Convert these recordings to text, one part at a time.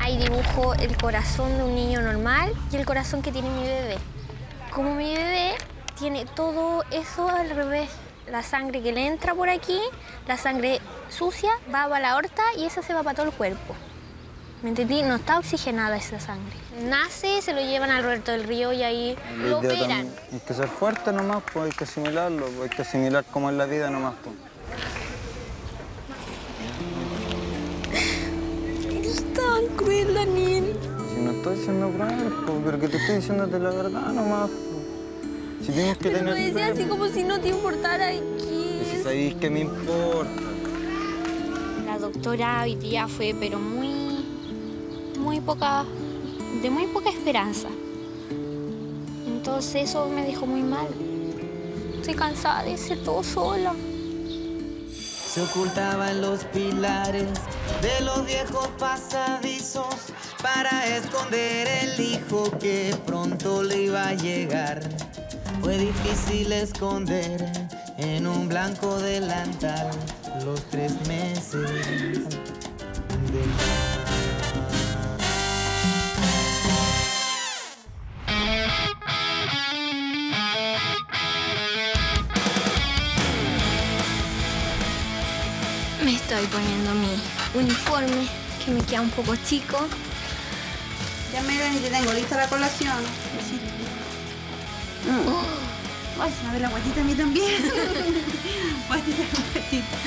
Ahí dibujo el corazón de un niño normal y el corazón que tiene mi bebé. Como mi bebé tiene todo eso al revés. La sangre que le entra por aquí, la sangre sucia, va para la aorta y esa se va para todo el cuerpo. ¿Me entendí? No está oxigenada esa sangre. Nace, se lo llevan al Roberto del Río y ahí lo operan. Hay que ser fuerte nomás, pues hay que asimilarlo, pues, hay que asimilar cómo es la vida nomás, pues. Eres tan cruel, Daniel. Si no estoy siendo cruel, pues, pero que te estoy diciéndote la verdad nomás, pues. Si tienes que pero tener lo decía fe, así como si no te importara aquí. y si sabéis que me importa. La doctora hoy día fue, pero de muy poca esperanza. Entonces eso me dejó muy mal. Estoy cansada de ser todo sola. Se ocultaba en los pilares de los viejos pasadizos para esconder el hijo que pronto le iba a llegar. Fue difícil esconder en un blanco delantal los 3 meses de Me estoy poniendo mi uniforme, que me queda un poco chico. Ya Melanie, te tengo lista la colación. Ay, se me ve la guatita a mí también. Guatita con guatita.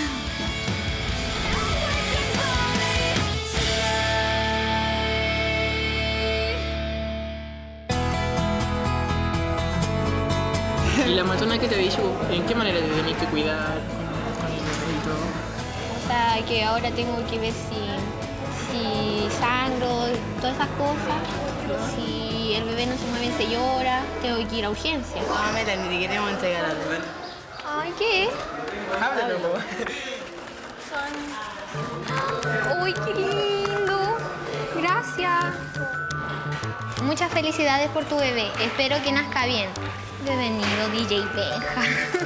¿Y la matona que te ha dicho, en qué manera te tenés que cuidar y todo? O sea, que ahora tengo que ver si sangro, todas esas cosas. Si el bebé no se mueve, se llora, tengo que ir a urgencia. No, Melanie, te queremos entregar algo. Ay, ¿qué? Háblalo. ¡Uy, qué lindo! Gracias. Muchas felicidades por tu bebé. Espero que nazca bien. Bienvenido, DJ Benja.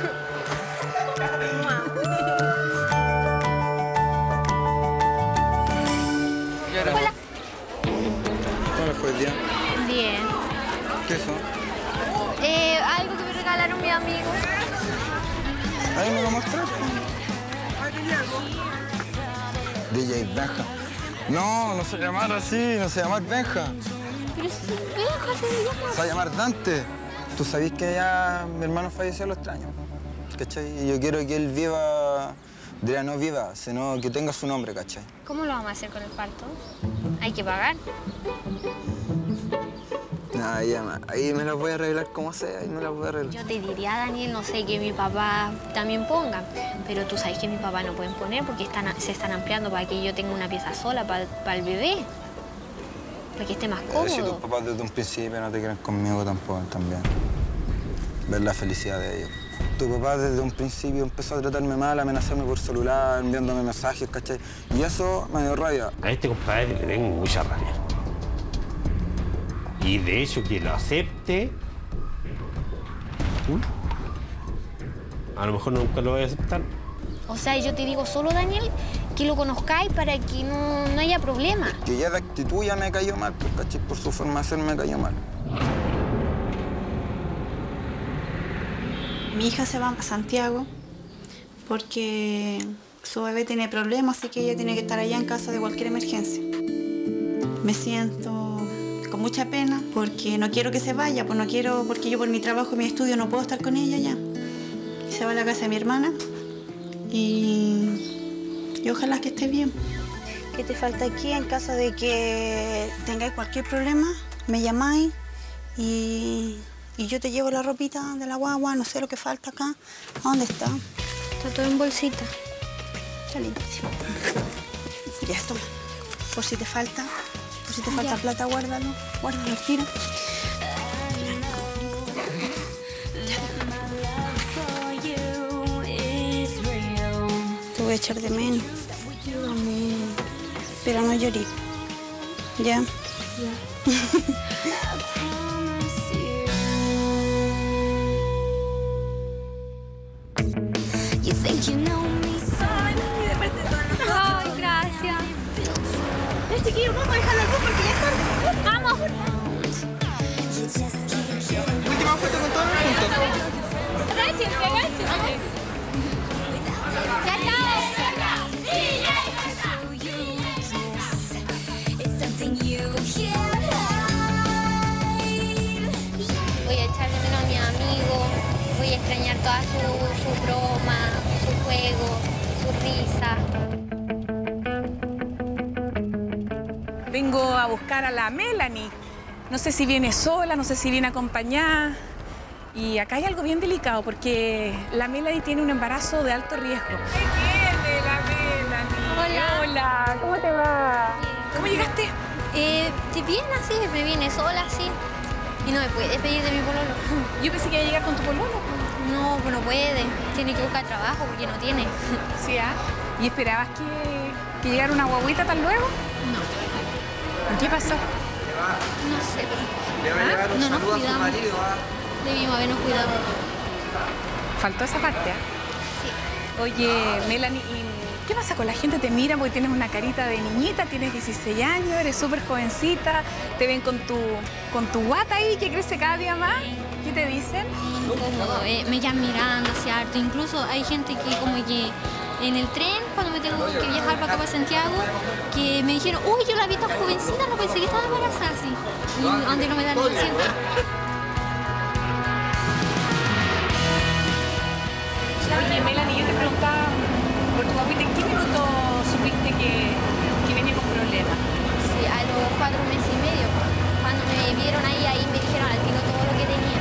Hola. ¿Cómo fue el día? Bien. ¿Qué eso? Algo que me regalaron mis amigos. Ahí me lo mostraste. DJ Benja. No, no se va a llamar así, no se va a llamar Benja. Pero si Benja se llama. Se va a llamar Dante. Tú sabés que ya mi hermano falleció a los 3 años, ¿cachai? Y yo quiero que él viva, diría no viva, sino que tenga su nombre, ¿cachai? ¿Cómo lo vamos a hacer con el parto? ¿Hay que pagar? Nada, ahí me las voy a arreglar como sea, ahí me las voy a arreglar. Yo te diría, Daniel, no sé, que mi papá también ponga, pero tú sabes que mi papá no pueden poner porque se están ampliando para que yo tenga una pieza sola para el bebé, para que esté más cómodo. Si tus papás desde un principio no te quieren conmigo tampoco, también. Ver la felicidad de ellos. Tu papá desde un principio empezó a tratarme mal, a amenazarme por celular, enviándome mensajes, ¿cachai? Y eso me dio rabia. A este compadre le tengo mucha rabia. Y de hecho que lo acepte, a lo mejor nunca lo voy a aceptar. O sea, yo te digo solo, Daniel, que lo conozcáis para que no haya problema. Que ya de actitud ya me cayó mal, pues, ¿cachai? Por su forma de ser me cayó mal. Mi hija se va a Santiago porque su bebé tiene problemas, así que ella tiene que estar allá en caso de cualquier emergencia. Me siento con mucha pena porque no quiero que se vaya, pues no quiero, porque yo por mi trabajo y mi estudio no puedo estar con ella ya. Se va a la casa de mi hermana y ojalá que esté bien. ¿Qué te falta aquí? En caso de que tengáis cualquier problema, me llamáis y yo te llevo la ropita de la guagua, no sé lo que falta acá. ¿A dónde está? Está todo en bolsita. Está limpísimo. Ya, toma. Por si te falta plata, guárdalo. Guárdalo, tira. Te voy a echar de menos. Pero no llorí. ¿Ya? Ay, gracias. Chiquillo, vamos. a dejar las dos porque ya es tarde. ¡Vamos! Última foto con todos juntos. Gracias, gracias. Ya, voy a echar de menos a mi amigo, voy a extrañar toda su broma, su juego, su risa. Vengo a buscar a la Melanie. No sé si viene sola, no sé si viene acompañada. Y acá hay algo bien delicado porque la Melanie tiene un embarazo de alto riesgo. ¿Qué tiene la Melanie? Hola. Hola, ¿cómo te va? ¿Cómo llegaste? Bien así, me vine sola así. Y no me puede despedir de mi pololo. Yo pensé que iba a llegar con tu pololo. No, pues no puede. Tiene que buscar trabajo porque no tiene. Sí, ¿ah? ¿Y esperabas que llegara una guaguita tan luego? No. ¿Qué pasó? No sé. No nos cuidamos. Debimos habernos cuidado. Faltó esa parte, ¿ah? Sí. Oye, Melanie, ¿y qué pasa con la gente? Te mira porque tienes una carita de niñita, tienes 16 años, eres súper jovencita, te ven con tu guata ahí que crece cada día más. ¿Qué te dicen? Incómodo, me quedan mirando hacia harto. Incluso hay gente que como que en el tren, cuando me tengo que viajar para acá, para Santiago, que me dijeron, uy, yo la vi tan jovencita, no pensé que estaba embarazada así. Y donde no me dan ni el asiento. Oye, Melanie, yo te preguntaba por tu guaguita, ¿en qué minuto supiste que venía con problemas? Sí, a los 4 meses y medio. Cuando me vieron ahí me dijeron al tiro todo lo que tenía.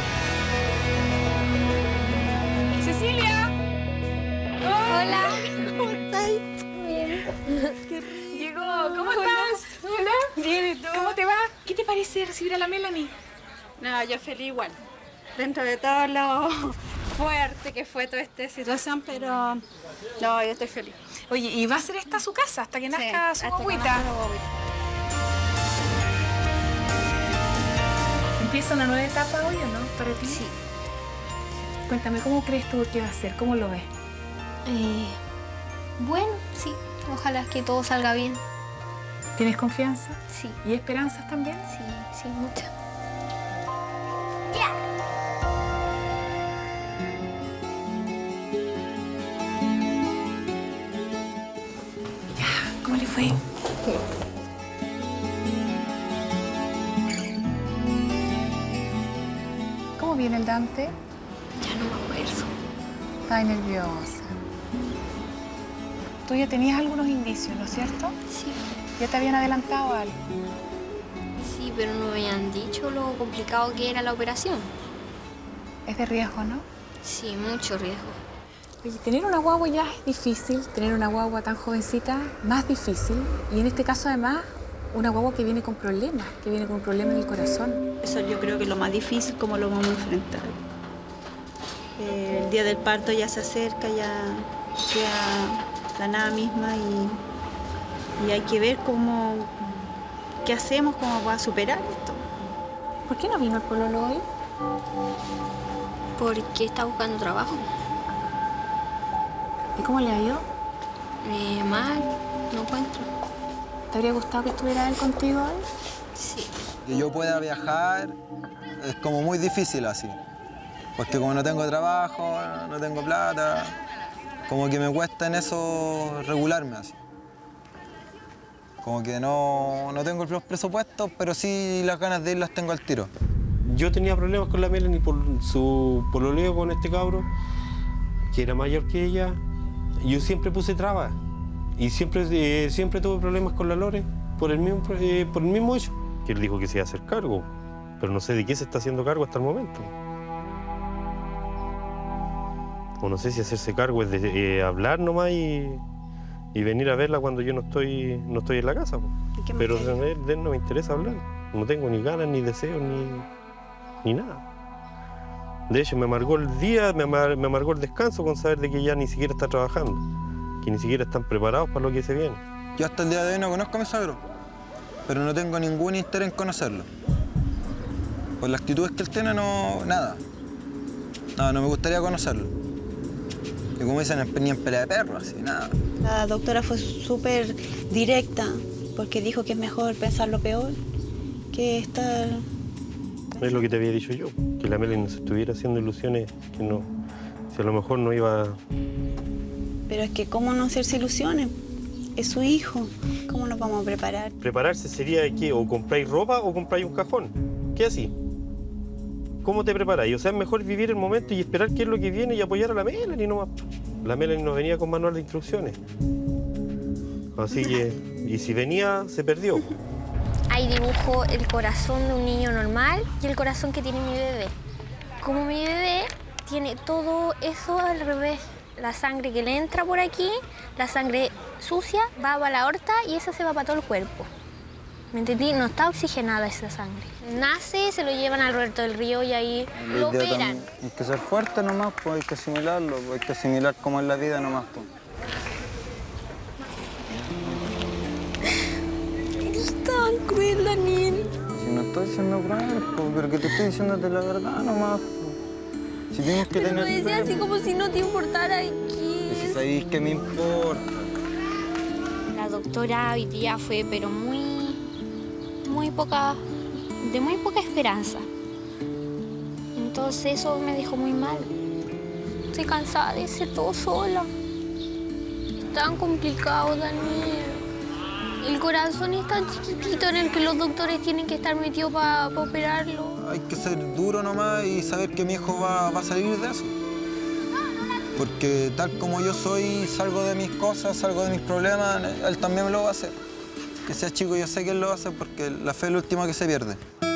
¡Cecilia! Hola. ¿Cómo estás? Bien. Llegó, ¿cómo estás? Hola. Bien, ¿y tú? ¿Cómo te va? ¿Qué te parece recibir a la Melanie? No, yo feliz igual. Dentro de todo lo fuerte que fue toda esta situación, pero no, yo estoy feliz. Oye, ¿y va a ser esta su casa hasta que nazca su guaguita? ¿Empieza una nueva etapa hoy o no para ti? Sí. Cuéntame, ¿cómo crees tú que va a ser? ¿Cómo lo ves? Bueno, sí. Ojalá que todo salga bien. ¿Tienes confianza? Sí. ¿Y esperanzas también? Sí, sí, mucha. ¿Cómo le fue? ¿Cómo viene el Dante? Ya no me acuerdo. Está nerviosa. Tú ya tenías algunos indicios, ¿no es cierto? Sí. ¿Ya te habían adelantado algo? Sí, pero no me habían dicho lo complicado que era la operación. Es de riesgo, ¿no? Sí, mucho riesgo. Oye, tener una guagua ya es difícil, tener una guagua tan jovencita, más difícil. Y en este caso, además, una guagua que viene con problemas en el corazón. Eso yo creo que es lo más difícil, cómo lo vamos a enfrentar. El día del parto ya se acerca, ya la nada misma y hay que ver qué hacemos, cómo va a superar esto. ¿Por qué no vino el pololo hoy? Porque está buscando trabajo. ¿Y cómo le ha ido? Mal, no encuentro. ¿Te habría gustado que estuviera él contigo hoy? Sí. Que yo pueda viajar es como muy difícil así. Porque como no tengo trabajo, no tengo plata, como que me cuesta en eso regularme así. Como que no tengo los presupuestos, pero sí las ganas de ir las tengo al tiro. Yo tenía problemas con la Melanie por su pololeo con este cabro, que era mayor que ella. Yo siempre puse trabas y siempre tuve problemas con la Lore por el mismo hecho. Que él dijo que se iba a hacer cargo, pero no sé de qué se está haciendo cargo hasta el momento. O no sé si hacerse cargo es de hablar nomás y venir a verla cuando yo no estoy en la casa. Pero de él no me interesa hablar. No tengo ni ganas, ni deseos, ni nada. De hecho, me amargó el día, me amargó el descanso con saber de que ya ni siquiera está trabajando, que ni siquiera están preparados para lo que se viene. Yo hasta el día de hoy no conozco a mi suegro, pero no tengo ningún interés en conocerlo. Por las actitudes que él tiene, nada. No me gustaría conocerlo. Y como dicen, ni en pelea de perro, así, nada. La doctora fue súper directa, porque dijo que es mejor pensar lo peor que estar... Es lo que te había dicho yo, que la Melanie no se estuviera haciendo ilusiones, que no, si a lo mejor no iba... Pero es que ¿cómo no hacerse ilusiones? Es su hijo, ¿cómo nos vamos a preparar? Prepararse sería que o compráis ropa o compráis un cajón. ¿Qué así? ¿Cómo te preparáis? O sea, es mejor vivir el momento y esperar qué es lo que viene y apoyar a la Melanie nomás. La Melanie no venía con manual de instrucciones. Así que, y si venía, se perdió. Ahí dibujo el corazón de un niño normal y el corazón que tiene mi bebé. Como mi bebé tiene todo eso al revés. La sangre que le entra por aquí, la sangre sucia, va a la aorta y esa se va para todo el cuerpo. ¿Me entendí? No está oxigenada esa sangre. Nace, se lo llevan al Roberto del Río y ahí lo operan. Hay que ser fuerte nomás, pues hay que asimilarlo, pues, hay que asimilar cómo es la vida nomás. Pues. Eres tan cruel, Daniel. Si no estoy siendo cruel, pues, pero que te estoy diciéndote la verdad nomás. Pues. Si tienes que pero tener... lo decía así como si no te importara aquí. Y si sabéis que me importa. La doctora hoy día fue, pero de muy poca esperanza. Entonces eso me dejó muy mal. Estoy cansada de ser todo sola. Es tan complicado, Daniel. El corazón es tan chiquitito en el que los doctores tienen que estar metidos para operarlo. Hay que ser duro nomás y saber que mi hijo va a salir de eso. Porque tal como yo soy, salgo de mis cosas, salgo de mis problemas, él también me lo va a hacer. Que sea chico, yo sé que él lo va a hacer porque la fe es la última que se pierde.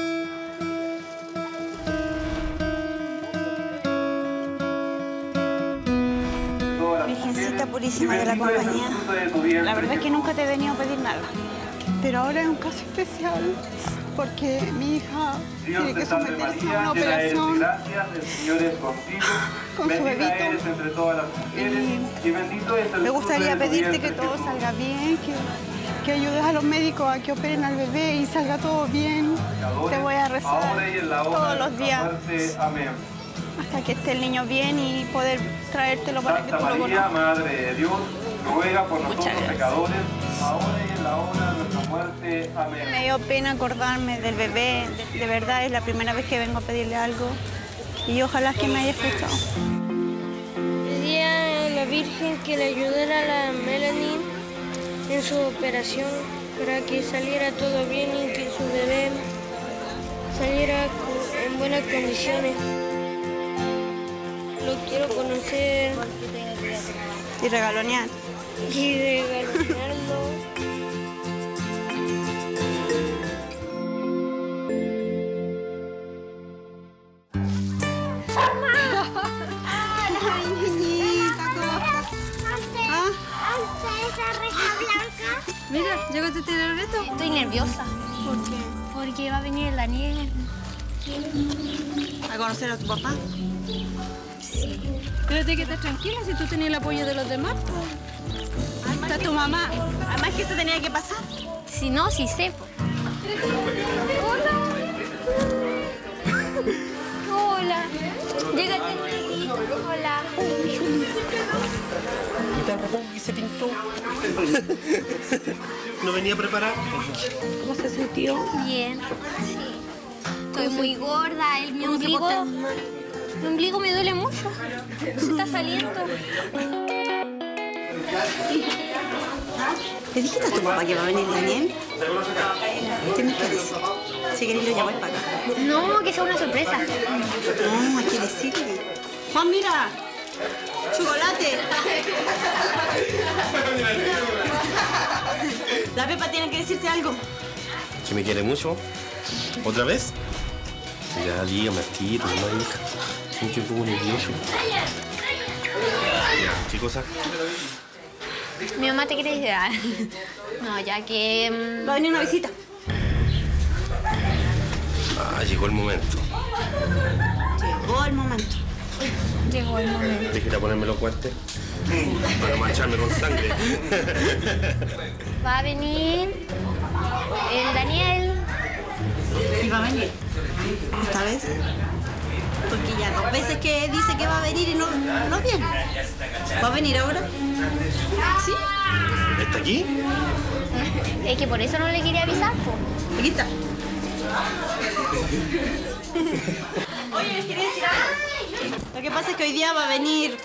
Virgencita purísima de la compañía, la verdad es que nunca te he venido a pedir nada. Pero ahora es un caso especial porque mi hija tiene que someterse a una operación con su bebito. Y me gustaría pedirte que todo salga bien, que ayudes a los médicos a que operen al bebé y salga todo bien. Te voy a rezar todos los días hasta que esté el niño bien y poder traértelo para que tú lo conozcas. Madre de Dios, ruega por nosotros pecadores, ahora y en la hora de nuestra muerte. Amén. Me dio pena acordarme del bebé. De verdad, es la primera vez que vengo a pedirle algo y ojalá que me haya escuchado. Pedía a la Virgen que le ayudara a la Melanie en su operación para que saliera todo bien y que su bebé saliera en buenas condiciones. Lo quiero conocer Y regalonear. y regalonearlo. Ay, niñita, ¿cómo estás? ¿Ah? ¿Esa reja blanca? Mira, ¿llegaste a tener esto? Estoy nerviosa. ¿Por qué? Porque va a venir el Daniel. ¿A conocer a tu papá? Espérate que estés tranquila si tú tenías el apoyo de los demás. Está tu mamá. Además que eso tenía que pasar. Si no, sí sé. Po. Hola. Llégate aquí. Hola. Y se pintó. ¿No venía a preparar? ¿Cómo se sintió? Bien. Sí. Estoy muy gorda. Mi ombligo me duele mucho. Se está saliendo. ¿Le dijiste a tu papá que va a venir Daniel? Tienes que decir. Si querés lo llamáis para acá. No, que sea una sorpresa. No, hay que decirle. Juan, mira. Chocolate. La Pepa tiene que decirte algo. ¿Que me quiere mucho? ¿Otra vez? Ya, dígame, tiro, no, hija. Mucho un poco nervioso. ¿Qué cosa? Mi mamá te quiere ayudar. No, ya que... Va a venir una visita. Ah, llegó el momento. Llegó el momento. Llegó el momento. Déjate ponerme los guantes para mancharme con sangre. Va a venir el Daniel. Y va a venir. ¿Esta vez? Porque ya 2 veces que dice que va a venir y no viene. ¿Va a venir ahora? ¿Sí? ¿Está aquí? Es que por eso no le quería avisar, po. Aquí está. Oye, les quería decir algo. Lo que pasa es que hoy día va a venir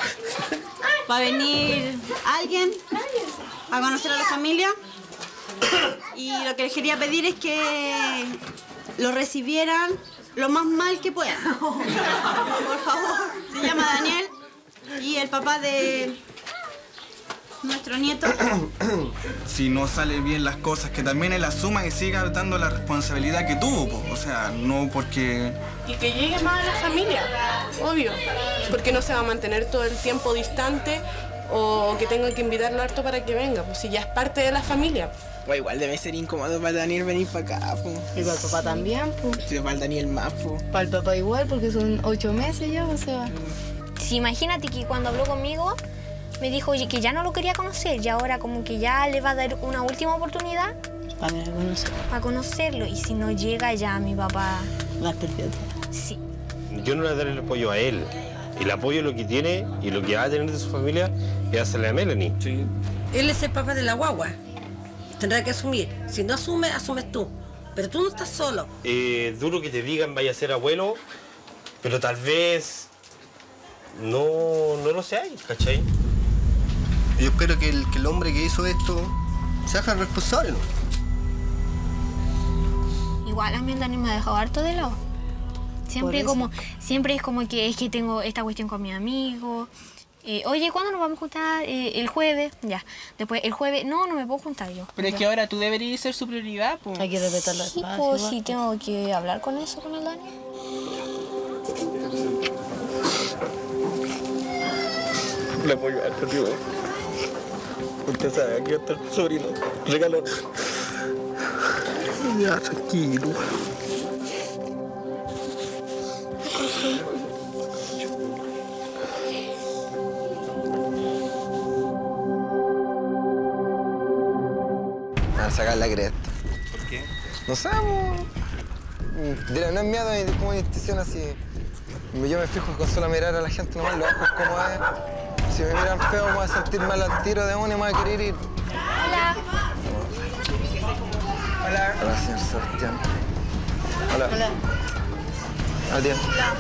alguien a conocer a la familia. Y lo que les quería pedir es que lo recibieran lo más mal que puedan. Por favor. Se llama Daniel y el papá de nuestro nieto. Si no salen bien las cosas, que también él asuma y siga dando la responsabilidad que tuvo, po. O sea, no porque... Y que llegue más a la familia, obvio. Porque no se va a mantener todo el tiempo distante o que tengan que invitarlo harto para que venga, pues si ya es parte de la familia. Pues igual debe ser incómodo para Daniel venir para acá, pues. Y para el papá también, pues. Sí, para el Daniel más, pues. Para el papá igual, porque son 8 meses ya, o sea. Sí, imagínate que cuando habló conmigo me dijo que ya no lo quería conocer y ahora como que ya le va a dar una última oportunidad para conocerlo. Y si no llega ya mi papá... La perdió todo. Sí. Yo no le daré el apoyo a él. El apoyo lo que tiene y lo que va a tener de su familia es hacerle a Melanie. Sí. Él es el papá de la guagua. Tendrá que asumir. Si no asume, asumes tú. Pero tú no estás solo. Duro que te digan vaya a ser abuelo, pero tal vez no lo seáis, ¿cachai? Yo espero que el hombre que hizo esto se haga responsable, ¿no? Igual a mí el Dani me ha dejado harto de lado. Siempre es como que es que tengo esta cuestión con mi amigo. Oye, ¿cuándo nos vamos a juntar? El jueves, ya. Después, el jueves, no me puedo juntar yo. Pero es que ahora tú deberías ser su prioridad, pues. Hay que respetarlo. Sí, pues sí, tengo que hablar con eso, con el Dani. Le voy a dar contigo. Usted sabe, aquí está el sobrino. Regalo. Ya, tranquilo. A sacar la cresta. ¿Por qué? No sé, no es miedo, es como una institución así. Yo me fijo con solo mirar a la gente nomás, los ojos como es. Si me miran feo, me voy a sentir mal al tiro de uno y me voy a querer ir. Hola. Hola. Hola, señor Sebastián. Hola. Hola. Hola, tía. Hola.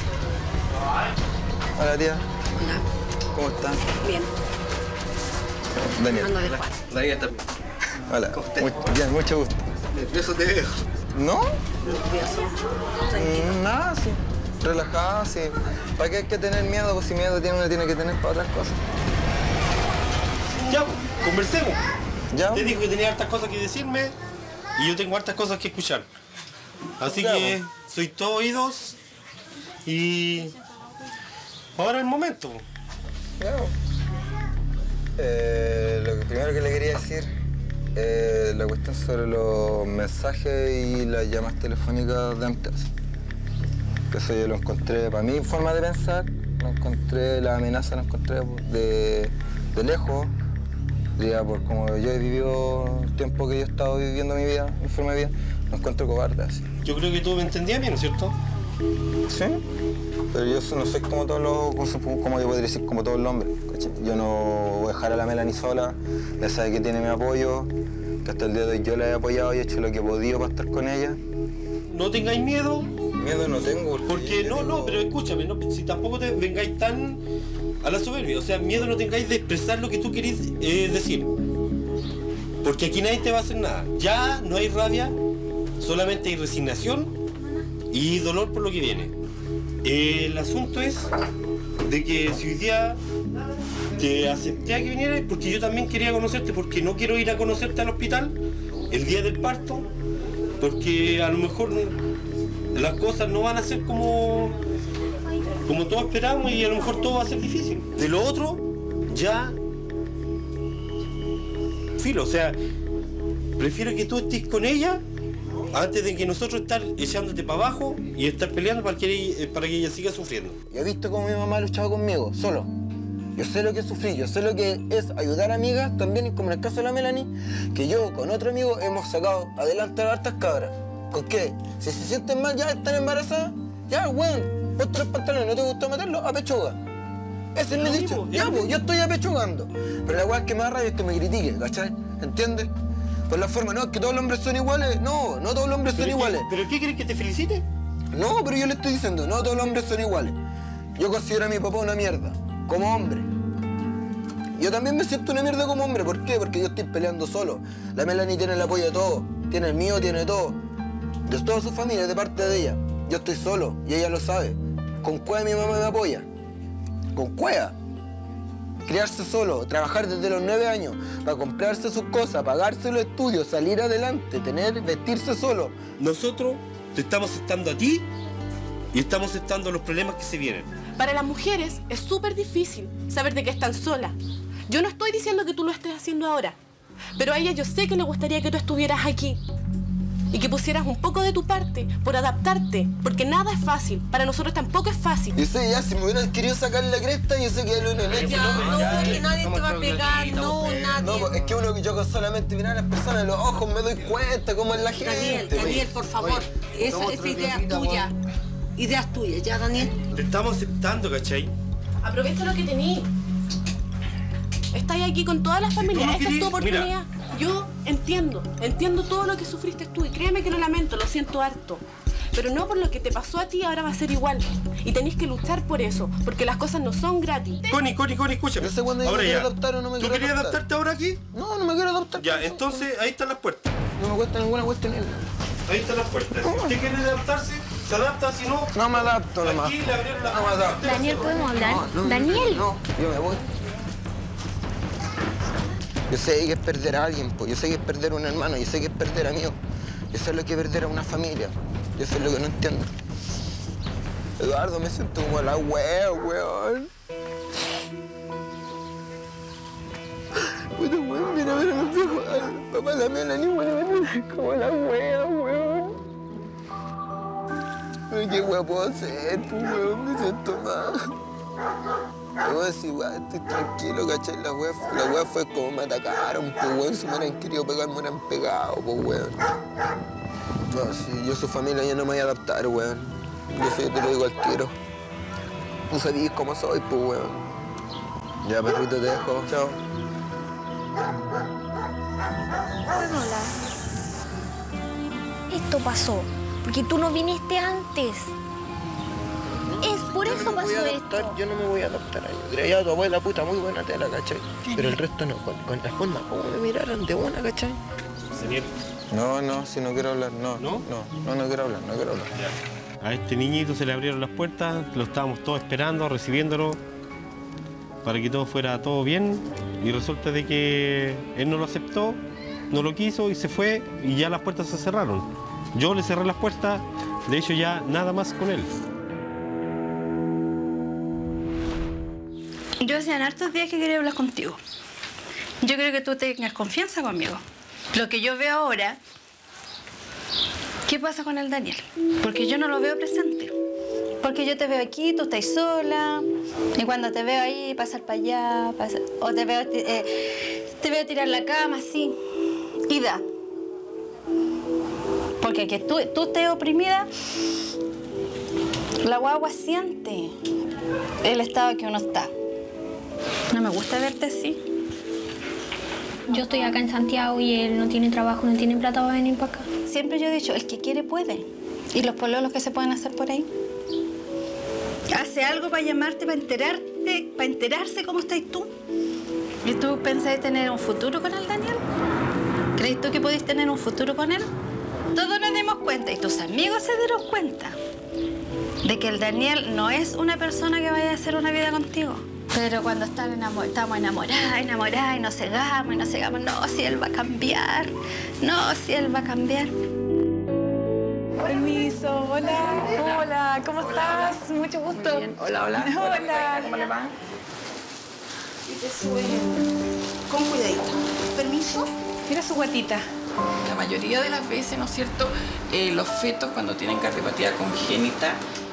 Hola, tía. Hola. ¿Cómo están? Bien. Daniel. Ando de Juan. Daniel también. Hola. Bien, mucho gusto. Nervioso te veo. ¿No? Nervioso. Nada, sí. Relajada, sí. ¿Para qué hay que tener miedo? Pues si miedo uno tiene que tener para otras cosas. Ya, pues, conversemos. ¿Ya? Te dijo que tenía hartas cosas que decirme y yo tengo hartas cosas que escuchar. Así que soy todo oídos y ahora es el momento. Ya. Lo que primero que le quería decir, la cuestión sobre los mensajes y las llamadas telefónicas de empresa. Que eso yo lo encontré, para mi forma de pensar, lo encontré, la amenaza la encontré de lejos. Diría, por como yo he vivido el tiempo que yo he estado viviendo mi vida, mi forma de vida, lo encuentro cobarde así. Yo creo que tú me entendías bien, ¿no es cierto? Sí, pero yo no soy como todos los, como yo podría decir, como todos los hombres, ¿cachai? Yo no voy a dejar a la Melanie sola, ya sabe que tiene mi apoyo, que hasta el día de hoy yo la he apoyado y he hecho lo que he podido para estar con ella. No tengáis miedo. Miedo no tengo. Porque no, pero escúchame, no, si tampoco te vengáis tan a la soberbia, o sea, miedo no tengáis de expresar lo que tú querés decir. Porque aquí nadie te va a hacer nada. Ya no hay rabia, solamente hay resignación y dolor por lo que viene. El asunto es de que si hoy día te acepté a que vinieras, porque yo también quería conocerte, porque no quiero ir a conocerte al hospital el día del parto, porque a lo mejor las cosas no van a ser como todos esperamos y a lo mejor todo va a ser difícil. De lo otro, ya filo, o sea, prefiero que tú estés con ella antes de que nosotros estar echándote para abajo y estar peleando para que ella siga sufriendo. Yo he visto cómo mi mamá ha luchado conmigo, solo. Yo sé lo que sufrí, yo sé lo que es ayudar a amigas, también como en el caso de la Melanie, que yo con otro amigo hemos sacado adelante a hartas cabras. ¿Con qué? Si se sienten mal, ya están embarazadas, ya, weón, ponte los pantalones, ¿no te gustó meterlos? A pechuga. Ese es mi dicho. Ya, pues, yo estoy apechugando. Pero la weá que me da rabia es que me critique, ¿cachai? ¿Entiendes? Por la forma, no, es que todos los hombres son iguales. No, no todos los hombres son iguales. ¿Pero qué quieres que te felicite? No, pero yo le estoy diciendo, no todos los hombres son iguales. Yo considero a mi papá una mierda, como hombre. Yo también me siento una mierda como hombre. ¿Por qué? Porque yo estoy peleando solo. La Melanie tiene el apoyo de todos. Tiene el mío, tiene todo. De toda su familia, de parte de ella. Yo estoy solo y ella lo sabe. Con cueva mi mamá me apoya. Con cueva. Criarse solo, trabajar desde los 9 años para comprarse sus cosas, pagarse los estudios, salir adelante, vestirse solo. Nosotros te estamos aceptando a ti y estamos aceptando los problemas que se vienen. Para las mujeres es súper difícil saber de que están solas. Yo no estoy diciendo que tú lo estés haciendo ahora, pero a ella yo sé que le gustaría que tú estuvieras aquí y que pusieras un poco de tu parte por adaptarte, porque nada es fácil. Para nosotros tampoco es fácil. Yo sé, ya, si me hubieran querido sacar la cresta, yo sé que lo único que que nadie te va a pegar, no, nadie. No, es que yo con solamente mirar a las personas en los ojos me doy cuenta cómo es la gente. Daniel, por favor, esa idea es tuya. Ideas tuyas, ¿ya, Daniel? Te estamos aceptando, ¿cachai? Aprovecha lo que tenés. Estás aquí con toda la familia, esta es tu oportunidad. Mira. Yo entiendo todo lo que sufriste tú y créeme que lo lamento, lo siento harto. Pero no por lo que te pasó a ti ahora va a ser igual. Y tenés que luchar por eso, porque las cosas no son gratis. Connie, escúchame. No sé cuándo ahora me ya. Adaptar o no me ¿Tú querías adaptarte ahora aquí? No, no me quiero adaptar. Ya, entonces ahí están las puertas. No me cuesta ninguna cuestión. Ahí están las puertas. Si usted quiere adaptarse, se adapta, si no... No me adapto nomás. Aquí le abrieron la puerta. No me adapto. Daniel, ¿podemos hablar? Daniel. No, yo me voy. Yo sé que es perder a alguien, pues. Yo sé que es perder a un hermano, yo sé que es perder a amigos. Yo sé lo que es perder a una familia. Yo sé lo que no entiendo. Eduardo, me siento como la wea, weón. Puta, weón, viene a ver a los viejos. Al papá de la Melanie, weón, como la wea, weón. Pero qué wea puedo hacer, pues, weón, me siento mal. Yo es igual, estoy tranquilo, ¿cachai? La wea fue como me atacaron, pues, weón. Si me hubieran querido pegar, me hubieran pegado, pues, weón. No, si yo su familia ya no me voy a adaptar, weón. Yo sé, te lo digo al tiro. Tú sabías cómo soy, pues, weón. Ya, perrito, te dejo. Chao. Hola. Esto pasó porque tú no viniste antes. Es por eso pasó esto. Yo no me voy a adaptar a ellos. Creía a tu abuela, puta, muy buena tela, ¿cachai? Pero el resto no, con la forma como me miraron de una, ¿cachai? Señor. No, si no quiero hablar, no quiero hablar. A este niñito se le abrieron las puertas, lo estábamos todos esperando, recibiéndolo, para que todo fuera todo bien, y resulta de que él no lo aceptó, no lo quiso y se fue, y ya las puertas se cerraron. Yo le cerré las puertas, de hecho ya nada más con él. Yo hacía hartos días que quería hablar contigo. Yo creo que tú tengas confianza conmigo. Lo que yo veo ahora, ¿qué pasa con el Daniel? Porque yo no lo veo presente. Porque yo te veo aquí, tú estás sola, y cuando te veo ahí, pasar para allá, o te veo tirar la cama, así, y da. Porque que tú estés oprimida, la guagua siente el estado que uno está. No me gusta verte así. Yo estoy acá en Santiago y él no tiene trabajo, no tiene plata para venir para acá. Siempre yo he dicho, el que quiere puede. ¿Y los pololos que se pueden hacer por ahí? Hace algo para llamarte, para enterarse cómo estás tú. ¿Y tú pensás tener un futuro con el Daniel? ¿Crees tú que podés tener un futuro con él? Todos nos dimos cuenta, y tus amigos se dieron cuenta, de que el Daniel no es una persona que vaya a hacer una vida contigo. Pero cuando estamos enamoradas, y nos cegamos, no, si él va a cambiar, Permiso, hola, ¿cómo estás? Mucho gusto. Bien. Hola. Hola. ¿Cómo le va? Y te sube con cuidadito. Permiso. Mira su guatita. La mayoría de las veces, ¿no es cierto?, los fetos cuando tienen cardiopatía congénita,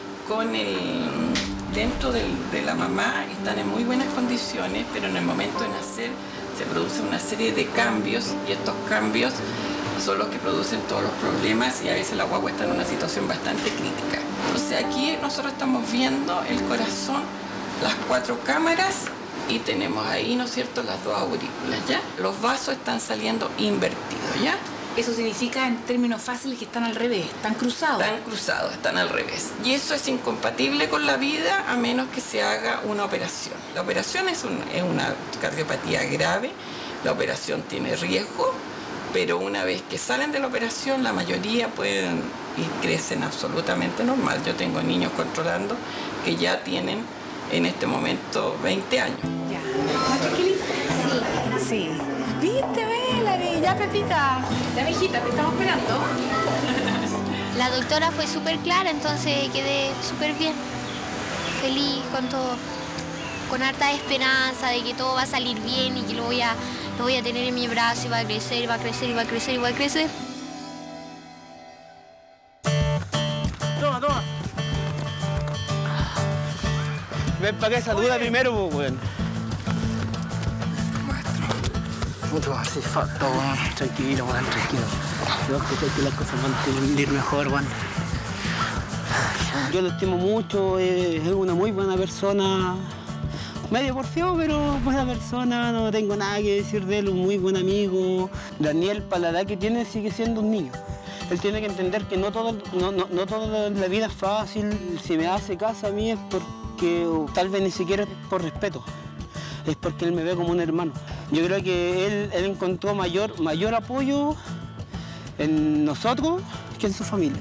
dentro de la mamá están en muy buenas condiciones, pero en el momento de nacer se produce una serie de cambios y estos cambios son los que producen todos los problemas y a veces la guagua está en una situación bastante crítica. Entonces aquí nosotros estamos viendo el corazón, las 4 cámaras y tenemos ahí, ¿no es cierto?, las 2 aurículas, ¿ya? Los vasos están saliendo invertidos. ¿ya? Eso significa, en términos fáciles, que están al revés, están cruzados. Están cruzados, están al revés. Y eso es incompatible con la vida a menos que se haga una operación. La operación es una cardiopatía grave, la operación tiene riesgo, pero una vez que salen de la operación, la mayoría pueden y crecen absolutamente normal. Yo tengo niños controlando que ya tienen en este momento 20 años. Ya. Sí. ¿Viste, Melanie? Ya, Pepita. Ya, mijita, te estamos esperando. La doctora fue súper clara, entonces quedé súper bien. Feliz con todo. Con harta esperanza de que todo va a salir bien y que lo voy a tener en mi brazo y va a crecer, y va a crecer, y va a crecer, y va a crecer. Toma. Ven para acá, saluda primero, pues, weón. Mucho así falta, weón. Tranquilo, weón, tranquilo. Yo creo que las cosas van a ir mejor, weón. Yo lo estimo mucho, es una muy buena persona. Medio porfiado, pero buena persona, no tengo nada que decir de él, un muy buen amigo. Daniel, para la edad que tiene, sigue siendo un niño. Él tiene que entender que no toda la vida es fácil. Si me hace caso a mí es porque tal vez ni siquiera es por respeto. Es porque él me ve como un hermano. Yo creo que él encontró mayor apoyo en nosotros que en su familia.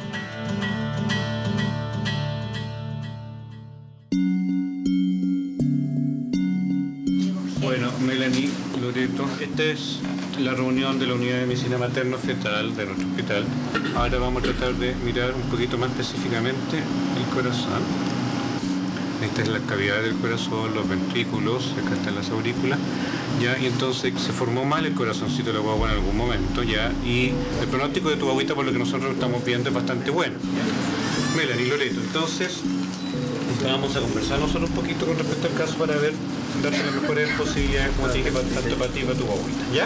Bueno, Melanie, Loreto, esta es la reunión de la unidad de medicina materno-fetal de nuestro hospital. Ahora vamos a tratar de mirar un poquito más específicamente el corazón. Esta es la cavidad del corazón, los ventrículos, acá están las aurículas, ¿ya? Y entonces se formó mal el corazoncito de la guagua en algún momento, ¿ya? Y el pronóstico de tu guaguita, por lo que nosotros estamos viendo, es bastante bueno. Melanie, Loreto, entonces vamos a conversar nosotros un poquito con respecto al caso para ver, darte las mejores posibilidades, como te dije, tanto para ti y para tu guaguita, ¿ya?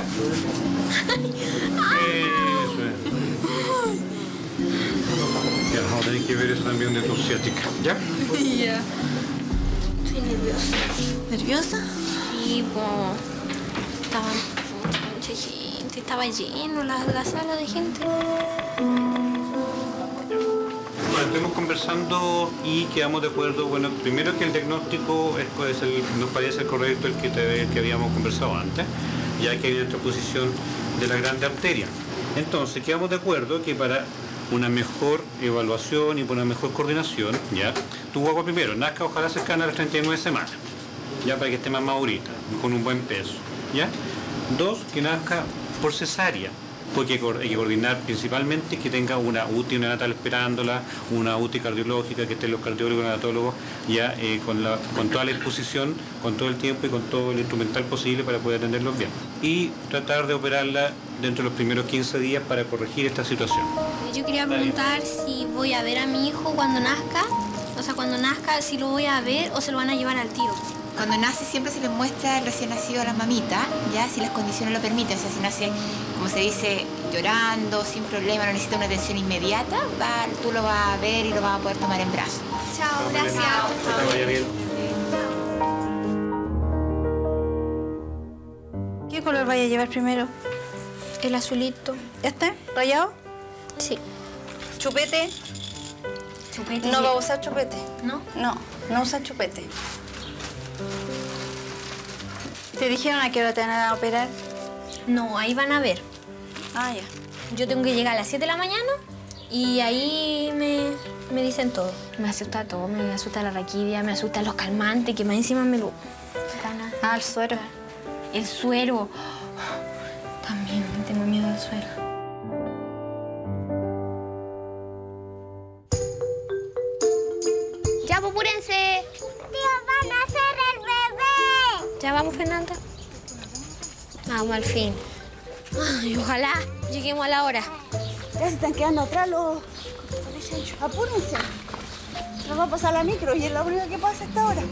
Eso es. Ya, vamos a tener que ver eso también de tu ciática, ¿ya? Ya. Estoy nerviosa. ¿Nerviosa? Sí, estaba mucha gente, estaba lleno la sala de gente. Bueno, estuvimos conversando y quedamos de acuerdo, bueno, primero que el diagnóstico nos parece el correcto, el que habíamos conversado antes, ya que hay una transposición de la grande arteria. Entonces, quedamos de acuerdo que para una mejor evaluación y por una mejor coordinación, ¿ya? Tu guagua primero nazca ojalá cercana a las 39 semanas, ya, para que esté más madurita, con un buen peso, ¿ya? 2, que nazca por cesárea, porque hay que coordinar principalmente que tenga una UTI neonatal esperándola, una UTI cardiológica, que estén los cardiólogos, neonatólogos, ya con toda la exposición, con todo el tiempo y con todo el instrumental posible para poder atenderlos bien. Y tratar de operarla dentro de los primeros 15 días para corregir esta situación. Yo quería preguntar si voy a ver a mi hijo cuando nazca, o sea, cuando nazca, si lo voy a ver o se lo van a llevar al tiro. Cuando nace siempre se les muestra el recién nacido a la mamita, ya si las condiciones lo permiten. O sea, si nace, como se dice, llorando, sin problema, no necesita una atención inmediata, tú lo vas a ver y lo vas a poder tomar en brazos. Chao, gracias. Que te vaya bien. ¿Qué color vaya a llevar primero? El azulito. ¿Este? ¿Rayado? Sí. ¿Chupete? Chupete. No va a usar chupete. ¿No? No usa chupete. ¿Te dijeron a qué hora te van a operar? No, ahí van a ver. Ah, ya. Yo tengo que llegar a las 7 de la mañana y ahí me dicen todo. Me asusta todo, me asusta la raquidia, me asustan los calmantes, que más encima me lo... Ah, el suero. El suero. También tengo miedo del suero. Ya, pues, apúrense. Tío, van a hacer el bebé. Ya vamos, Fernanda. Vamos, al fin. Ay, ojalá lleguemos a la hora. Ya se están quedando atrás los... Apúrense. Nos va a pasar la micro y es la única que pasa a esta hora.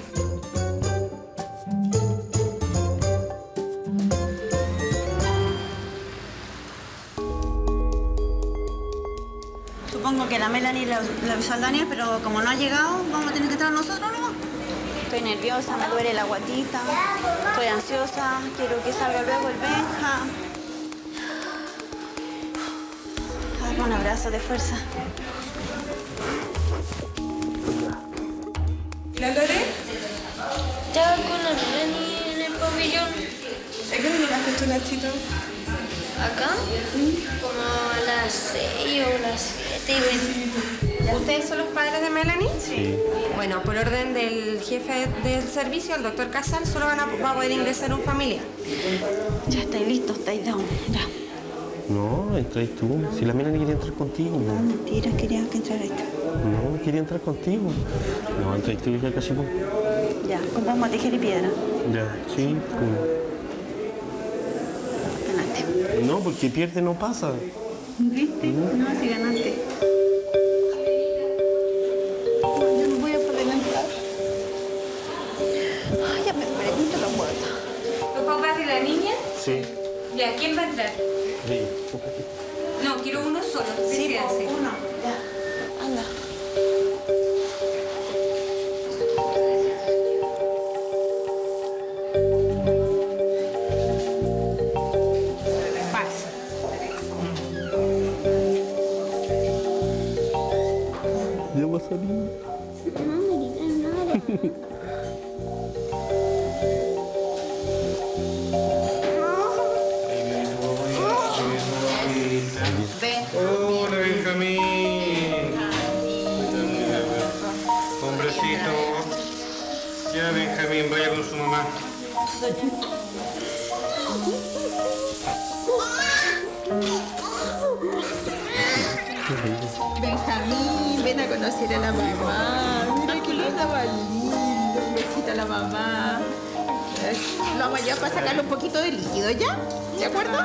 Supongo que la Melanie le avisó al Daniel, pero como no ha llegado, vamos a tener que entrar nosotros nomás. Estoy nerviosa, me duele la guatita, estoy ansiosa, quiero que salga luego el Benja. pedazo de fuerza. ¿La Lore? Estaba con la Melanie en el pabellón. ¿A qué hora llegaste tú, Nachito? ¿Acá? Como a las 6 o las 7:20. ¿Ustedes son los padres de Melanie? Sí. Bueno, por orden del jefe del servicio, el doctor Casal, solo va a poder ingresar un familiar. Ya estáis listos, estáis down. Ya. No, entráis tú. Si la Melanie quería entrar contigo. No, mentira, quería que entrara esto. No, quería entrar contigo. No, entráis tú y ya casi poco. Ya, compramos tijera y piedra. Ya, sí. Ganaste. No, porque pierde no pasa. ¿Viste? No, si ganaste. Yo no voy a poder entrar. Ay, ya me prendí la puerta. ¿Los papás de la niña? Sí. Ya, ¿quién va a entrar? Sí. No, quiero uno solo. ¿Qué se hace? Uno, ya. Anda. Pasa. Ya va a salir. No me digas nada. Hola, Benjamín. Hombrecito. Ya, Benjamín, vaya con su mamá. Benjamín, ven a conocer a la mamá. Mira qué linda, más lindo. Un besito a la mamá. Lo vamos a llevar para sacarle un poquito de líquido, ¿ya? ¿De acuerdo?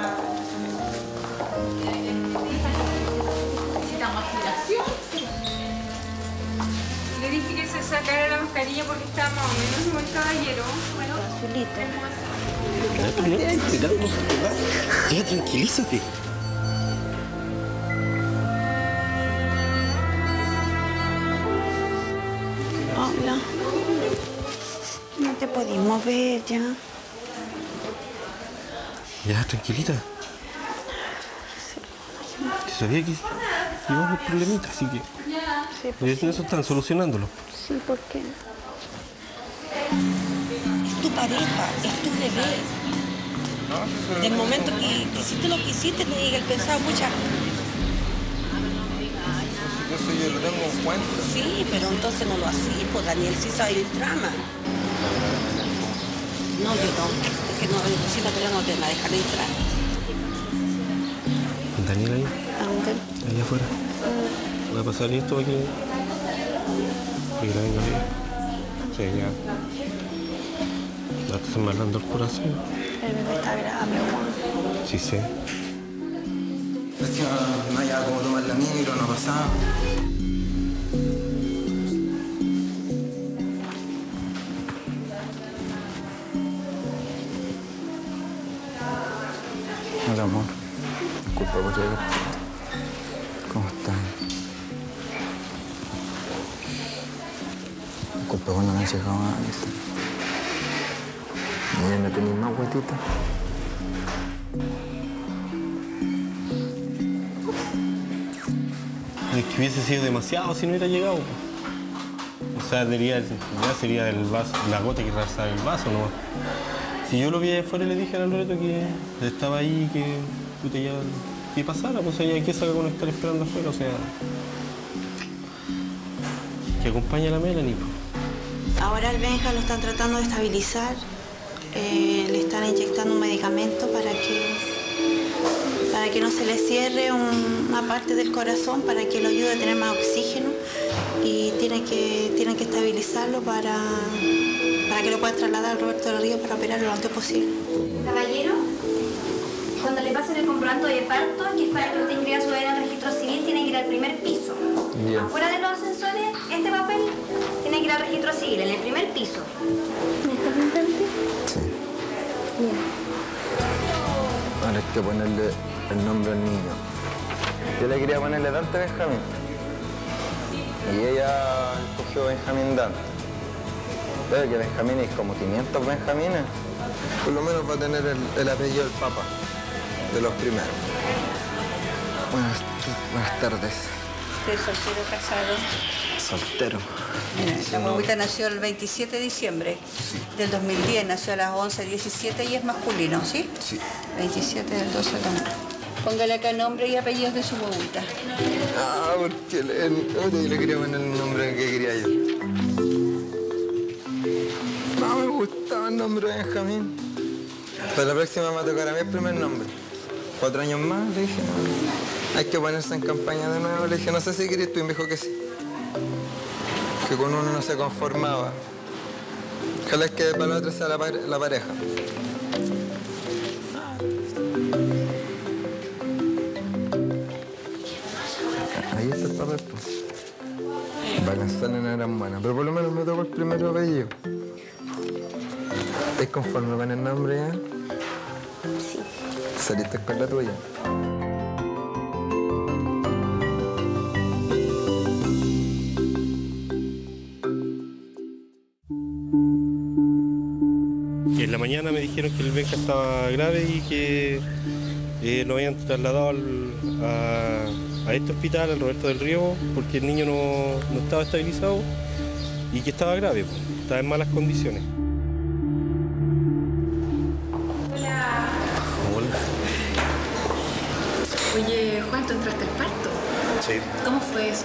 Necesitamos aspiración. Le dije que se sacara la mascarilla porque estaba más o menos como el caballero. Bueno, Ya, tranquilízate. Hola. No te podís mover ya. Ya, tranquilita. Sabía que íbamos a problemitas, así que... Sí, pues, eso están solucionándolo. Sí, ¿por qué? Es tu pareja, es tu bebé. Del momento que hiciste lo que hiciste, él pensaba muchas. Eso yo lo tengo en cuenta. Sí, pero entonces no lo hacía, pues Daniel sí sabe el trama. No, yo no. Es que no, si la pelea no te va a dejar entrar. Daniel ahí, ¿Dónde? allá afuera. ¿Va a pasar esto aquí? Que la venga bien. Sí, ya. Ya te está malando el corazón. El bebé está grave, Juan. Sí, sé. No había como tomar la micro, no pasaba. Hola, amor. Disculpa por llegar. ¿Cómo estás? Disculpa cuando me he llegado antes. ¿Y no tenéis más huetita? Es que hubiese sido demasiado si no hubiera llegado. O sea, ya sería el vaso, la gota que rebasaba el vaso, ¿no? Si yo lo vi afuera y le dije a la Loreto que estaba ahí, que puta ya que pasara, pues ya que saca con estar esperando afuera, o sea, que acompañe a la Melanie. Ahora al Benja lo están tratando de estabilizar. Le están inyectando un medicamento para que no se le cierre una parte del corazón, para que lo ayude a tener más oxígeno, y tienen que estabilizarlo para que lo puedan trasladar al Roberto del Río para operarlo lo antes posible. Caballero, cuando le pasen el comprobante de parto, que es para que usted inscriba su bebé en el registro civil, tiene que ir al primer piso. Bien. Afuera de los ascensores, este papel tiene que ir al registro civil, en el primer piso. ¿Me estás contando? Sí. Ahora hay que ponerle el nombre al niño. Yo le quería ponerle Dante Benjamín. Y ella escogió Benjamín Dante. Pero que Benjamín es como 500 Benjamines. Por lo menos va a tener el apellido del Papa, de los primeros. Bueno, Buenas tardes. ¿Usted es soltero o casado? Soltero. Mira, la guaguita nació el 27 de diciembre del 2010, nació a las 11:17 y es masculino, ¿sí? Sí. 27 del 12 del 2000. Póngale acá nombre y apellidos de su guaguita. Ah, porque le quería poner el nombre que quería yo. No me gustaba el nombre de Benjamín. Pero la próxima me va a tocar a mí el primer nombre. 4 años más, le dije, no. Hay que ponerse en campaña de nuevo. Le dije, no sé si querías tú, y me dijo que sí. Que con uno no se conformaba. Ojalá es que para la otra sea la pareja. Ahí está el papel, pues. Valenzuela no eran buenas, pero por lo menos me tocó el primer apellido. ¿Estás conforme con el nombre ya? Sí. ¿Saliste con la tuya? En la mañana me dijeron que el Benja estaba grave y que lo habían trasladado a este hospital, al Roberto del Río, porque el niño no estaba estabilizado y que estaba grave, estaba en malas condiciones. Hola. Hola. Oye, Juan, ¿tú entraste al parto? Sí. ¿Cómo fue eso?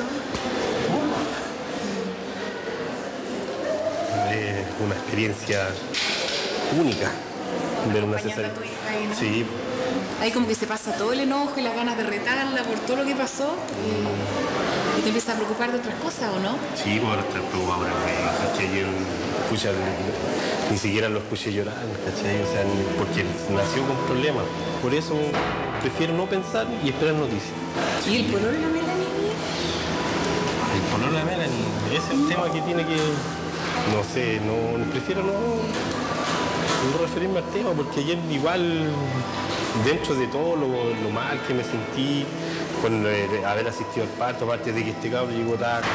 Una experiencia única. Ver una cesárea. Sí. Ahí como que se pasa todo el enojo y las ganas de retarla por todo lo que pasó y te empiezas a preocupar de otras cosas, ¿o no? Sí, por estar preocupado por el bebé, ¿cachai? Yo ni siquiera lo escuché llorar, ¿cachai? O sea, porque nació con problemas. Por eso prefiero no pensar y esperar noticias. ¿Y el pololo de la Melanie? El pololo de la Melanie es el tema que tiene que... No sé, prefiero no referirme al tema, porque ayer igual, dentro de todo lo mal que me sentí con haber asistido al parto, aparte de que este cabrón llegó tarde,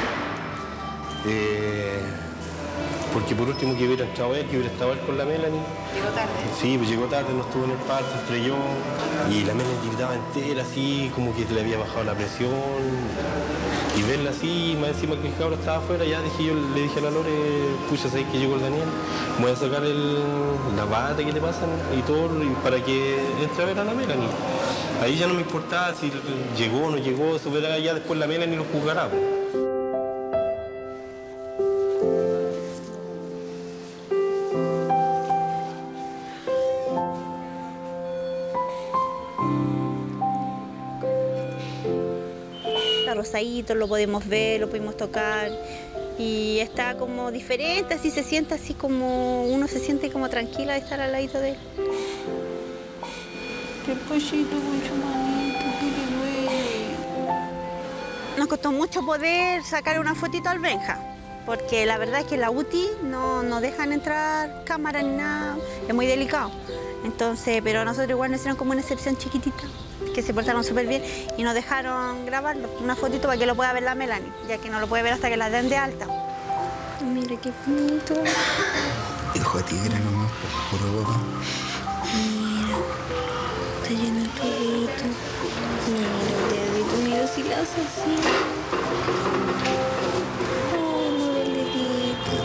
porque por último que hubiera entrado él, que hubiera estado él con la Melanie. ¿Llegó tarde? Sí, pues llegó tarde, no estuvo en el parto, entré yo, y la Melanie gritaba entera así, como que le había bajado la presión, y verla así, más encima que el cabrón estaba afuera, ya le dije a la Lore, pucha, ¿sabes que llegó el Daniel? Voy a sacar la bata que le pasan y todo, para que entre a ver a la Melanie. Ahí ya no me importaba si llegó o no llegó, eso verá ya después la Melanie lo juzgará. Rosadito, lo podemos ver, lo pudimos tocar y está como diferente, así se siente así como uno se siente como tranquila de estar al ladito de él. Qué pollito con su manito, que le duele. Nos costó mucho poder sacar una fotito al Benja, porque la verdad es que la UTI no dejan entrar cámara ni nada, es muy delicado. Entonces, pero nosotros igual nos hicieron como una excepción chiquitita, que se portaron súper bien y nos dejaron grabarlo, una fotito para que lo pueda ver la Melanie, ya que no lo puede ver hasta que la den de alta. Mira qué bonito. Hijo de tigre nomás, puro papá. Mira, está lleno el tubito. Mira el dedito, mira si lo hace así. Oh, mira el dedito.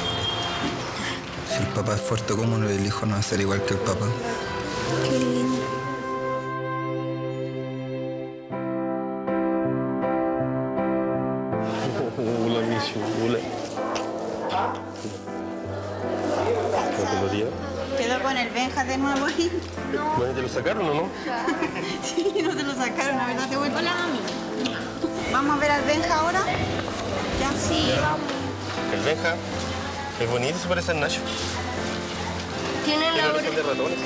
Si el papá es fuerte, ¿cómo el hijo no va a ser igual que el papá? Qué lindo. Hola, Michu, hola. Quedó con el Benja de nuevo ahí. Bueno, ¿te lo sacaron o no? Sí, no se lo sacaron, la verdad te voy. Hola, mami. ¿Vamos a ver al Benja ahora? Ya, sí, vamos. El Benja es bonito, se parece al Nacho. Tiene la oreja de ratones.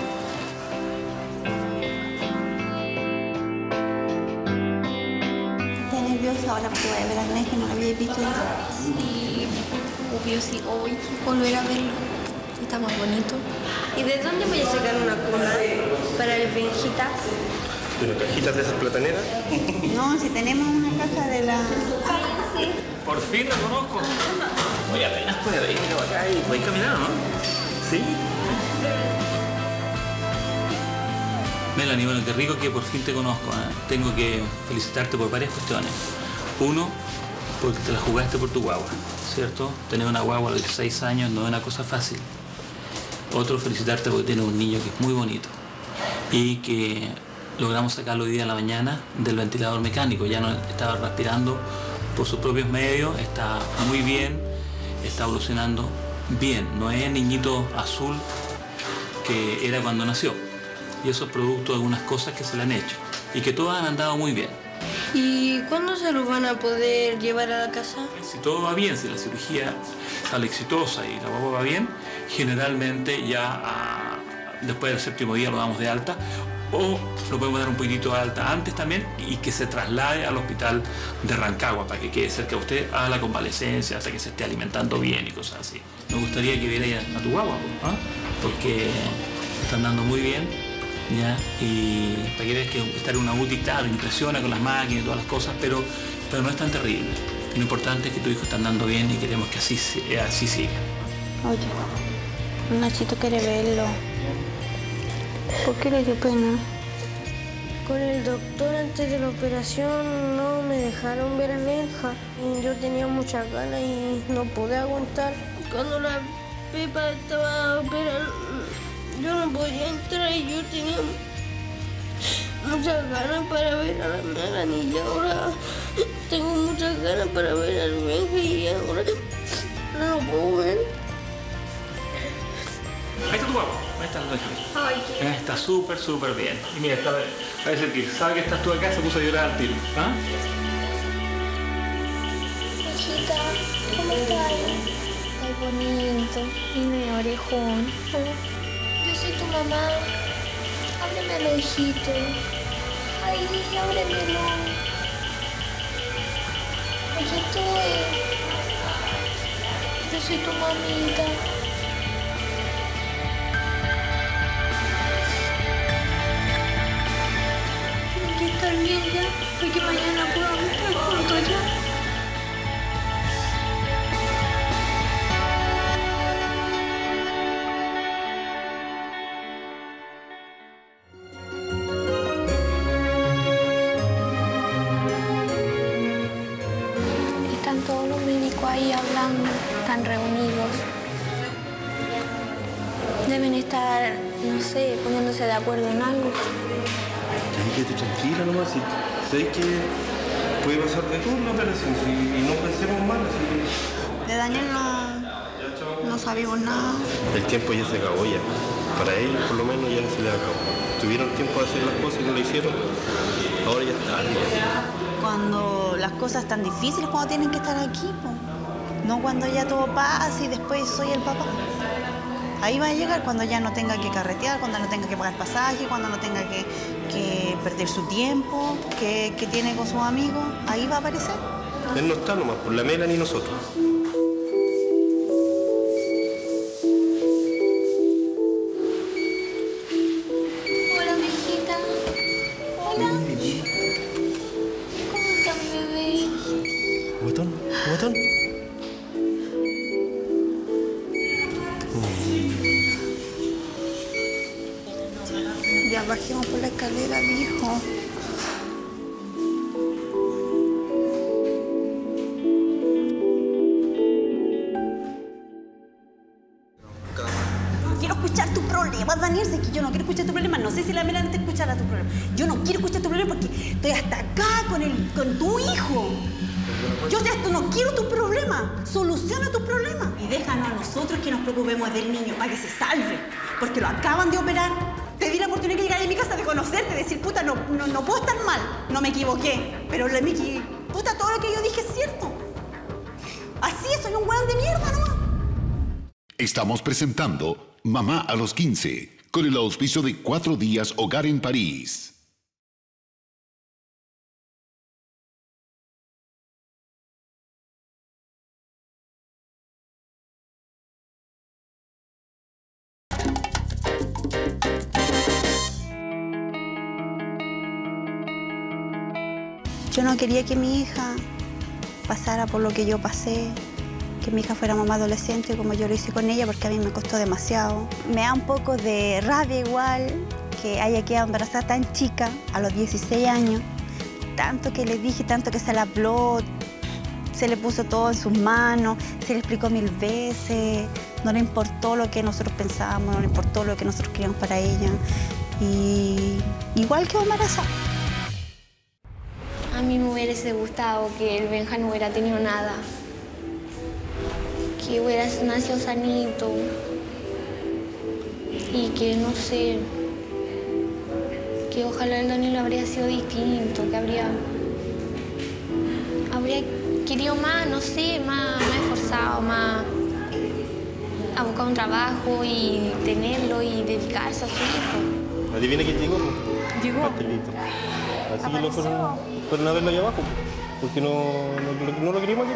¿Estás nerviosa ahora porque voy a ver al Benja que no lo había visto? Sí, obvio, sí. Hoy volver a verlo. Está más bonito. ¿Y de dónde voy a sacar una cuna para el Benjita? ¿De las cajitas de esas plataneras? No, si tenemos una caja de la... Sí. Por fin lo conozco. Oye, apenas puede ir acá y puedes caminar, ¿no? Sí. Melanie, bueno, qué rico que por fin te conozco, ¿eh? Tengo que felicitarte por varias cuestiones. Uno, porque te la jugaste por tu guagua, ¿cierto? Tener una guagua de 6 años no es una cosa fácil. Otro, felicitarte porque tienes un niño que es muy bonito y que logramos sacarlo hoy día en la mañana del ventilador mecánico. Ya no estaba respirando por sus propios medios, está muy bien, está evolucionando bien. No es el niñito azul que era cuando nació. Y eso es producto de algunas cosas que se le han hecho y que todas han andado muy bien. ¿Y cuándo se los van a poder llevar a la casa? Si todo va bien, si la cirugía sale exitosa y la guagua va bien, generalmente ya después del 7º día lo damos de alta, o lo podemos dar un poquitito de alta antes también y que se traslade al hospital de Rancagua para que quede cerca de usted a la convalecencia hasta que se esté alimentando bien y cosas así. Me gustaría que viera a tu guagua, ¿eh? Porque está andando muy bien. ¿Ya? Y para que veas que estar en una UTI, claro, impresiona con las máquinas y todas las cosas, pero no es tan terrible. Lo importante es que tu hijo está andando bien y queremos que así siga. Oye, Nachito quiere verlo. ¿Por qué le dio pena? Con el doctor antes de la operación no me dejaron ver a mi hija. Y yo tenía muchas ganas y no pude aguantar. Cuando la Pepa estaba operando, yo no podía entrar y yo tenía muchas ganas para ver a la Melanie y ahora tengo muchas ganas para ver al Benja y ahora no lo puedo ver. Ahí está tu guapo, ahí está el Benja. Está súper bien. Y mira, parece que sabe que estás tú acá, se puso a llorar al tiro. ¿Ah? Hijita, ¿cómo estás? Ay, bonito. Y mi orejón. Yo soy tu mamá. Ábremelo, hijito. Ay, ábremelo. Hijito, yo soy tu mamita. Tiene que estar bien ya, porque mañana podamos estar juntos ya. Ahí hablando, están reunidos. Deben estar, no sé, poniéndose de acuerdo en algo. Quédate tranquila nomás, si sé que puede pasar de todo en la operación y no pensemos mal. Así. De Daniel no sabemos nada. El tiempo ya se acabó ya. Para ellos por lo menos ya se les acabó. Tuvieron tiempo de hacer las cosas y no lo hicieron. Ahora ya está tarde. Cuando las cosas están difíciles, cuando tienen que estar aquí, po. No cuando ya todo pasa y después soy el papá. Ahí va a llegar cuando ya no tenga que carretear, cuando no tenga que pagar pasaje, cuando no tenga que perder su tiempo que tiene con sus amigos. Ahí va a aparecer. Él no está nomás, por la Melanie ni nosotros. Hola, mi hijita. Hola. ¿Cómo está mi bebé? ¿Botón? Ya bajemos por la escalera, hijo. Quiero escuchar tu problema, Daniel. Sé que yo no quiero escuchar tu problema. No sé si la Melanie te escuchará tu problema. Yo no quiero escuchar tu problema porque estoy hasta acá con tu hijo. Yo ya no quiero tu problema. Soluciona tu problema. Y déjanos a nosotros que nos preocupemos del niño para que se salve. Porque lo acaban de operar. Te di la oportunidad de llegar a mi casa, de conocerte, de decir, puta, no puedo estar mal. No me equivoqué. Pero puta, todo lo que yo dije es cierto. Así es, soy un hueón de mierda, ¿no? Estamos presentando Mamá a los 15, con el auspicio de 4 días Hogar en París. Yo no quería que mi hija pasara por lo que yo pasé, que mi hija fuera mamá adolescente como yo lo hice con ella, porque a mí me costó demasiado. Me da un poco de rabia igual que haya quedado embarazada tan chica, a los 16 años. Tanto que le dije, tanto que se le habló, se le puso todo en sus manos, se le explicó 1000 veces. No le importó lo que nosotros pensábamos, no le importó lo que nosotros queríamos para ella. Y igual quedó embarazada. A mí me hubiese gustado que el Benja no hubiera tenido nada. Que hubiera nacido sanito. Y que, no sé, que ojalá el Daniel habría sido distinto, que habría querido más, no sé, más esforzado, más a buscar un trabajo y tenerlo y dedicarse a su hijo. ¿Adivina quién llegó? Llegó. Pastelito. Así que lo fueron a verlo allá abajo, porque no lo queríamos aquí.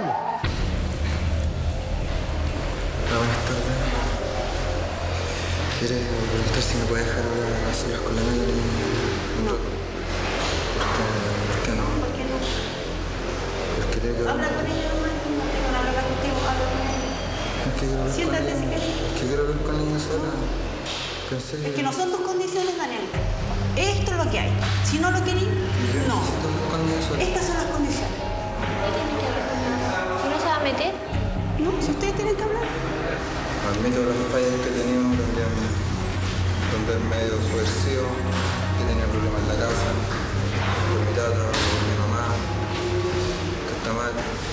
Buenas tardes. ¿Quieres preguntar si me puedes dejar hablar a solas con la Melanie? No. ¿Por qué no? ¿Por qué no? Porque tengo que Habla con ella nomás, no tengo nada que hablar contigo, habla con ella. Es que quiero hablar Siéntate con si ella. quieres. Es que quiero hablar con ella sola. Pensé Es que no son tus condiciones, Daniel. Esto es lo que hay. Si no lo querís, no. Estas son las condiciones. ¿Y no se va a meter? No, si ustedes tienen que hablar. Admito las fallas que he tenido también, donde es medio subversivo, que tenía problemas en la casa, con mi tata, con mi mamá, que está mal.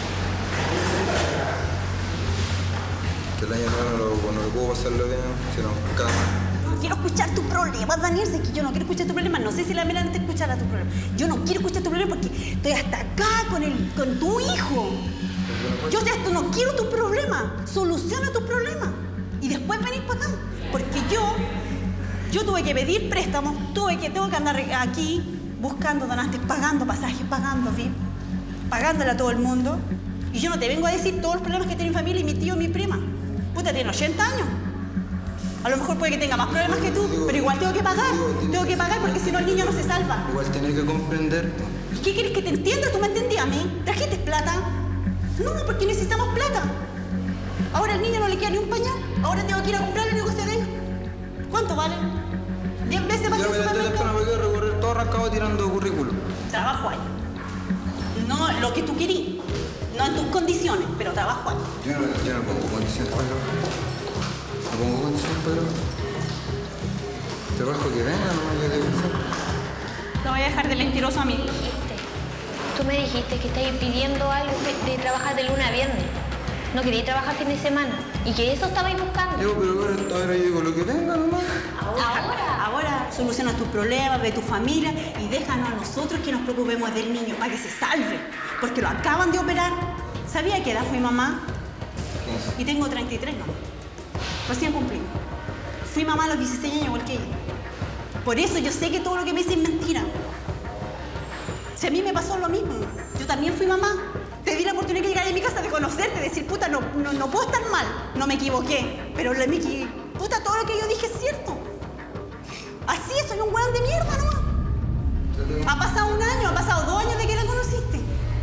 Que el año nuevo no lo puedo pasarlo bien, sino en cama. No quiero escuchar tu problema, Daniel, sé que yo no quiero escuchar tu problema. No sé si la Melanie te escuchará tu problema. Yo no quiero escuchar tu problema porque estoy hasta acá con tu hijo. Yo ya no quiero tu problema. Soluciona tu problema. Y después venís para acá. Porque yo tuve que pedir préstamos, tengo que andar aquí buscando donantes, pagando pasajes, pagando VIP, pagándole a todo el mundo. Y yo no te vengo a decir todos los problemas que tiene mi familia y mi tío y mi prima. Puta, tiene 80 años. A lo mejor puede que tenga más problemas que tú, pero igual tengo que pagar. Tengo que pagar porque si no el niño no se salva. Igual tienes que comprender. ¿Y qué quieres que te entienda? ¿Tú me entendías a mí? ¿Trajiste plata? No, porque necesitamos plata. Ahora al niño no le queda ni un pañal. Ahora tengo que ir a comprarle lo que se deja. ¿Cuánto vale? 10 veces más que el supermercado. Me quedo recorrer todo arrancado tirando currículum. Trabajo ahí. No lo que tú querías. No en tus condiciones, pero trabajo ahí. Yo no pongo condiciones para no pongo condiciones para trabajo que venga, no me quede pensar. Te voy a dejar de mentiroso a mí. Tú me dijiste que estabas pidiendo algo de trabajar de lunes a viernes. No quería trabajar fin de semana. Y que eso estabais buscando. Yo, pero ahora yo digo lo que venga nomás. Ahora soluciona tus problemas, de tu familia y déjanos a nosotros que nos preocupemos del niño para que se salve. Porque lo acaban de operar. ¿Sabía qué edad fui mamá? 15. Y tengo 33, ¿no? Recién cumplí. Fui mamá a los 16 años igual que ella. Por eso yo sé que todo lo que me dicen es mentira. Si a mí me pasó lo mismo. Yo también fui mamá. Te di la oportunidad de llegar a mi casa, de conocerte, de decir, puta, no puedo estar mal. No me equivoqué. Pero puta, todo lo que yo dije es cierto. Así es, soy un hueón de mierda nomás. Ha pasado 1 año, ha pasado 2 años de que la conociste.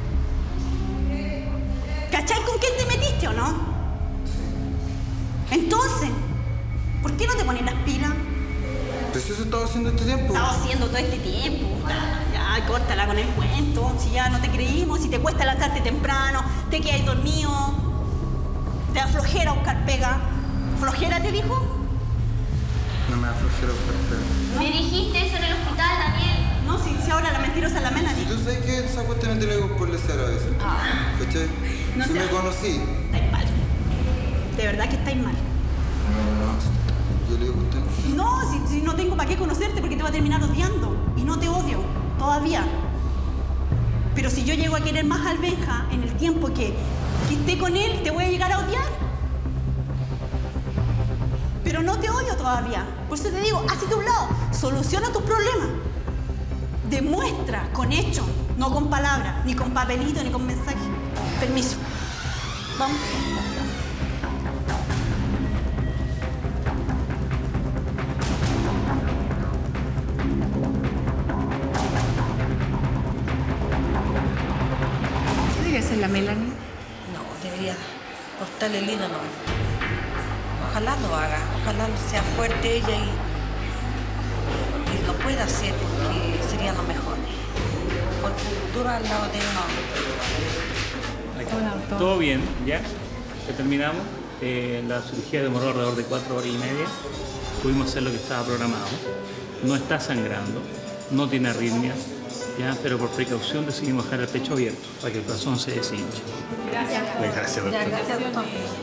¿Cachai con quién te metiste o no? Entonces, ¿por qué no te pones las pilas? Pues eso estaba haciendo este tiempo. Estaba haciendo todo este tiempo. Ya, córtala con el cuento. Si ya no te creímos, si te cuesta levantarte temprano, te quedas dormido, te da flojera buscar pega. ¿Flojera te dijo? No me da flojera buscar pega. Me dijiste eso en el hospital, Daniel. No, si ahora la mentirosa es la Melanie. Si tú sabes que esa cuestión te la hago por desear a veces. ¿Cachai? No si sé. me conocí. Estáis mal. De verdad que estáis mal. No. Yo le digo a usted. No, si no tengo para qué conocerte porque te va a terminar odiando. Y no te odio, todavía. Pero si yo llego a querer más al Benja en el tiempo que esté con él, te voy a llegar a odiar. Pero no te odio todavía. Por eso te digo, hazte a un lado. Soluciona tus problemas. Demuestra con hechos, no con palabras, ni con papelito, ni con mensaje. Permiso. Vamos. ¿Qué debería hacer la Melanie? No, debería cortarle el hilo, no. Ojalá lo haga, ojalá sea fuerte ella y pueda hacer porque sería lo mejor. Porque el futuro al lado de él no. Todo bien, ya. Ya terminamos. La cirugía demoró alrededor de 4 horas y media. Pudimos hacer lo que estaba programado. No está sangrando, no tiene arritmias, ¿ya? Pero por precaución decidimos dejar el pecho abierto para que el corazón se deshinche. Gracias. Gracias, doctor. Gracias, doctor.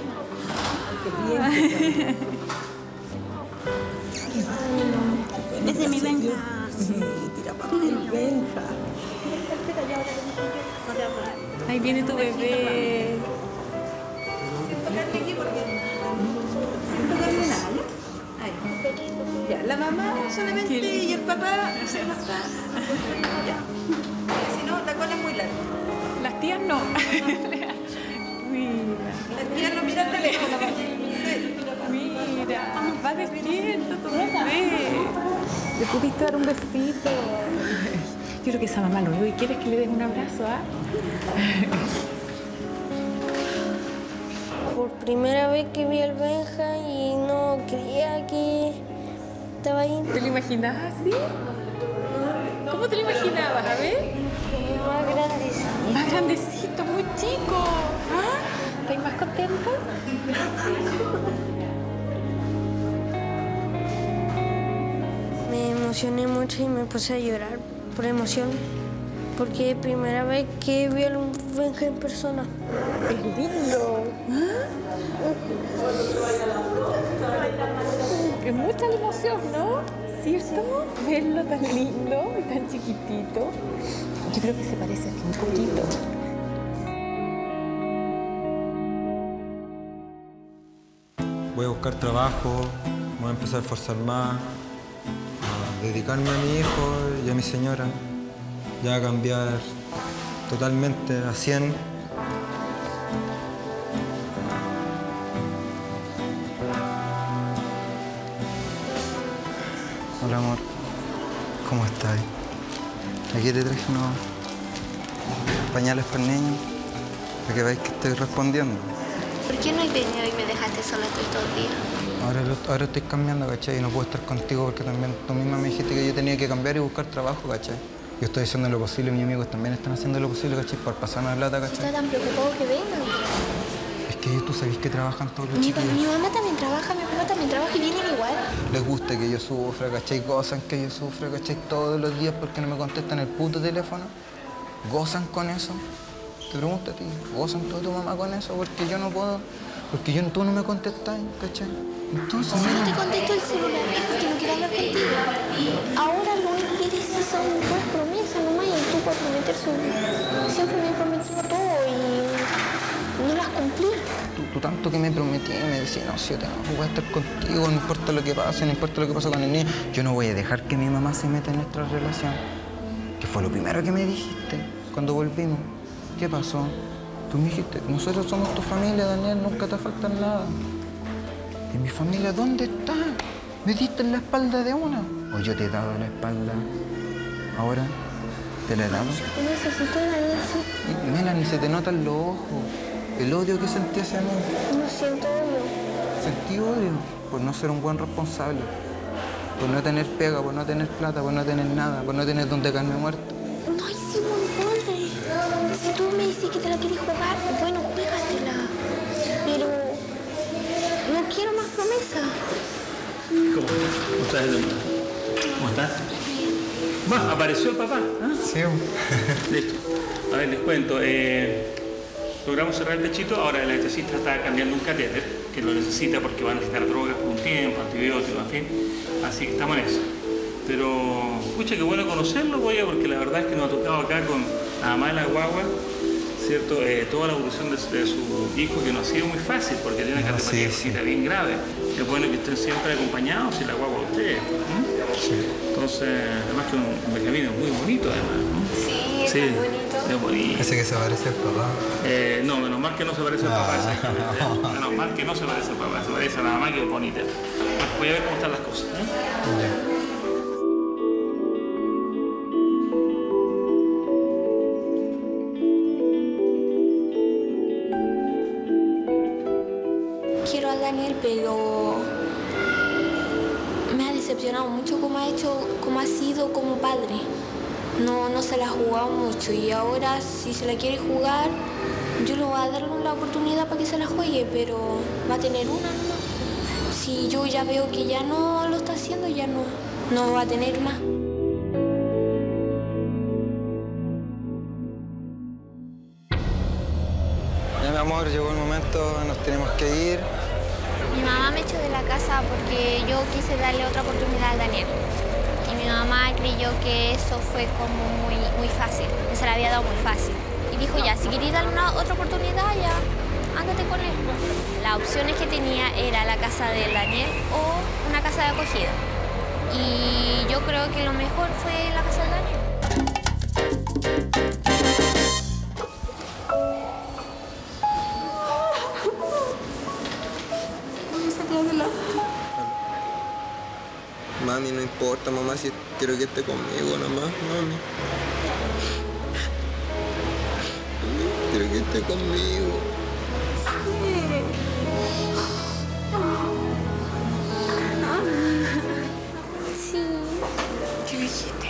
Ese es mi Benja. Tira para el Benja. Ahí viene tu bebé. Ya, la mamá solamente y el papá se no está. Ya. Si no, la cola es muy larga. Las tías no. Mira. Las tías no miran de lejos. Mira, va despierto tu bebé. Le pudiste dar un besito. Yo creo que esa mamá lo vio y quieres que le des un abrazo, ¿ah? Por primera vez que vi al Benja y no creía que estaba ahí. ¿Te lo imaginabas así? ¿Cómo te lo imaginabas? A ver. Más grandecito. Más grandecito, muy chico. ¿Ah? ¿Estás más contenta? Me emocioné mucho y me puse a llorar por emoción. Porque es primera vez que vi al Benja en persona. Es lindo. Es mucha la emoción, ¿no? ¿Cierto? Verlo tan lindo y tan chiquitito. Yo creo que se parece a ti un poquito. Voy a buscar trabajo, voy a empezar a esforzar más, a dedicarme a mi hijo y a mi señora, ya a cambiar totalmente a 100. Hola amor, ¿cómo estás? Aquí te traje unos pañales para el niño, para que veáis que estoy respondiendo. ¿Por qué no has venido y me dejaste sola estos 2 días? Ahora estoy cambiando, ¿cachai? Y no puedo estar contigo porque también tú misma me dijiste que yo tenía que cambiar y buscar trabajo, ¿cachai? Yo estoy haciendo lo posible, mis amigos también están haciendo lo posible, ¿cachai? Por pasarme la plata, ¿cachai? ¿Estás tan preocupado que vengan? Es que tú sabés que trabajan todos los chicos. Mi mamá también trabaja, mi papá también trabaja y vienen igual. Les gusta que yo sufra, ¿cachai? Gozan que yo sufra, ¿cachai? Todos los días porque no me contestan el puto teléfono. ¿Gozan con eso? Te pregunto a ti, ¿gozan tú y tu mamá con eso? Porque yo no puedo, porque tú no me contestas, ¿cachai? Entonces, si no te contesto el celular es porque no quiero hablar contigo. Ahora lo único que dices son buenas promesas, mamá, y tú por prometerse. Siempre me he prometido todo y no las cumplí. Tú tanto que me prometí, me decías, no, si yo voy a estar contigo, no importa lo que pase, no importa lo que pase con el niño. Yo no voy a dejar que mi mamá se meta en nuestra relación. Que fue lo primero que me dijiste cuando volvimos. ¿Qué pasó? Tú me dijiste, nosotros somos tu familia, Daniel, nunca te falta nada. ¿Y mi familia dónde está? ¿Me diste en la espalda de una? ¿O yo te he dado la espalda? ¿Ahora? ¿Te la he dado? Yo te necesito de alguien así. Melanie, se te notan los ojos. El odio que sentí hacia mí. No siento odio. Sentí odio por no ser un buen responsable. Por no tener pega, por no tener plata, por no tener nada, por no tener donde caerme muerto. No hicimos nada. Si tú me dices que te la quieres jugar, bueno, juégatela. Pero no quiero más promesas. ¿Cómo estás? ¿Cómo estás? Bueno, ¿apareció el papá? ¿Ah? Sí. Listo. A ver, les cuento. Logramos cerrar el pechito. Ahora el anestesista está cambiando un catéter, que lo necesita porque va a necesitar drogas por un tiempo, antibióticos, en fin. Así que estamos en eso. Pero, pucha, qué bueno conocerlo, oye, porque la verdad es que nos ha tocado acá con la mamá de la guagua, ¿cierto? Toda la evolución de su hijo, que no ha sido muy fácil, porque tiene una cardiopatía congénita bien grave. Es bueno que estén siempre acompañados y la guagua de ustedes. Entonces, además que un Benjamín es muy bonito, además. ¿No? Sí, es bonito. Es bonito. Ese que se parece al papá. No, menos mal que no se parece al papá, exactamente. Menos mal que no se parece al papá, se parece a la mamá, que es bonita. Voy a ver cómo están las cosas. Quiero a Daniel, pero me da decepcionado mucho cómo ha sido como padre. No se la ha jugado mucho y ahora si se la quiere jugar, yo le voy a dar la oportunidad para que se la juegue, pero va a tener una, ¿no? Si yo ya veo que ya no lo está haciendo, ya no va a tener más. Ya, mi amor, llegó el momento, nos tenemos que ir. Mi mamá me echó de la casa porque yo quise darle otra oportunidad a Daniel. Y mi mamá creyó que eso fue como muy fácil, que se la había dado muy fácil. Y dijo, ya, si queréis darle otra oportunidad, ya, ándate con él. Las opciones que tenía era la casa de Daniel o una casa de acogida. Y yo creo que lo mejor fue la casa de Daniel. Mami, no importa, mamá, si quiero que esté conmigo nomás, mami. Quiero que esté conmigo. Sí. ¿Qué dijiste?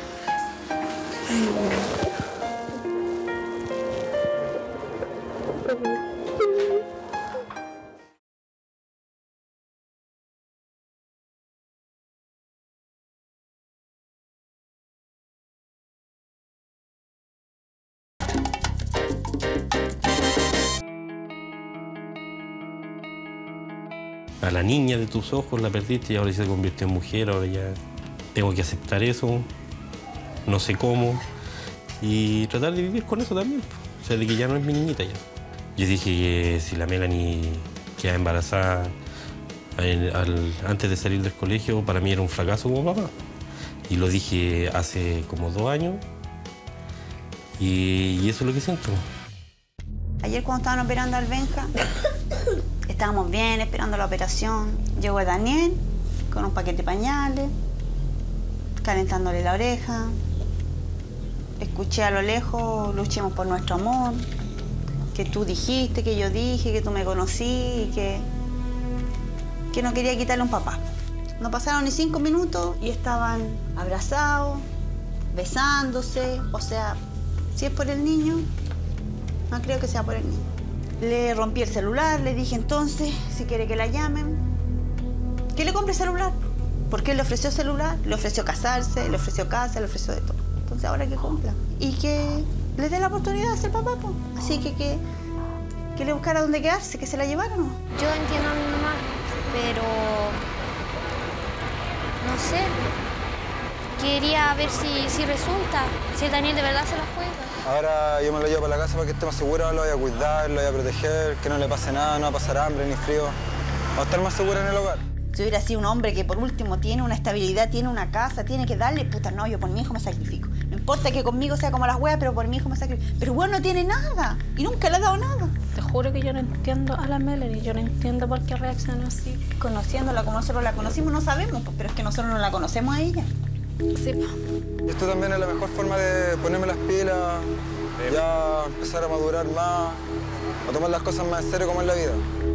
A la niña de tus ojos la perdiste y ahora se convirtió en mujer, ahora ya tengo que aceptar eso, no sé cómo, y tratar de vivir con eso también, o sea, de que ya no es mi niñita ya. Yo dije que si la Melanie queda embarazada antes de salir del colegio, para mí era un fracaso como papá. Y lo dije hace como 2 años y eso es lo que siento. Ayer cuando estaban operando al Benja, estábamos bien esperando la operación. Llegó Daniel con un paquete de pañales, calentándole la oreja. Escuché a lo lejos, luchemos por nuestro amor, que tú dijiste, que yo dije, que tú me conocí y que no quería quitarle un papá. No pasaron ni 5 minutos y estaban abrazados, besándose. O sea, si es por el niño, no creo que sea por el niño. Le rompí el celular, le dije entonces, si quiere que la llamen, que le compre celular. Porque él le ofreció celular, le ofreció casarse, le ofreció casa, le ofreció de todo. Entonces ahora que cumpla. Y que le dé la oportunidad de ser papá, pues. Así que le buscara dónde quedarse, que se la llevara, ¿no? Yo entiendo a mi mamá, pero no sé. Quería ver si resulta, si Daniel de verdad se la juega. Ahora yo me lo llevo para la casa para que esté más segura, lo voy a cuidar, lo voy a proteger, que no le pase nada, no va a pasar hambre ni frío. Va a estar más segura en el hogar. Si hubiera sido un hombre que por último tiene una estabilidad, tiene una casa, tiene que darle, puta, no, yo por mi hijo me sacrifico. No importa que conmigo sea como las weas, pero por mi hijo me sacrifico. Pero bueno, no tiene nada y nunca le ha dado nada. Te juro que yo no entiendo a la Melanie, yo no entiendo por qué reacciona así. Conociéndola como nosotros la conocimos no sabemos, pues, pero es que nosotros no la conocemos a ella. Sí, pues. Esto también es la mejor forma de ponerme las pilas, ya empezar a madurar más, a tomar las cosas más en serio como en la vida.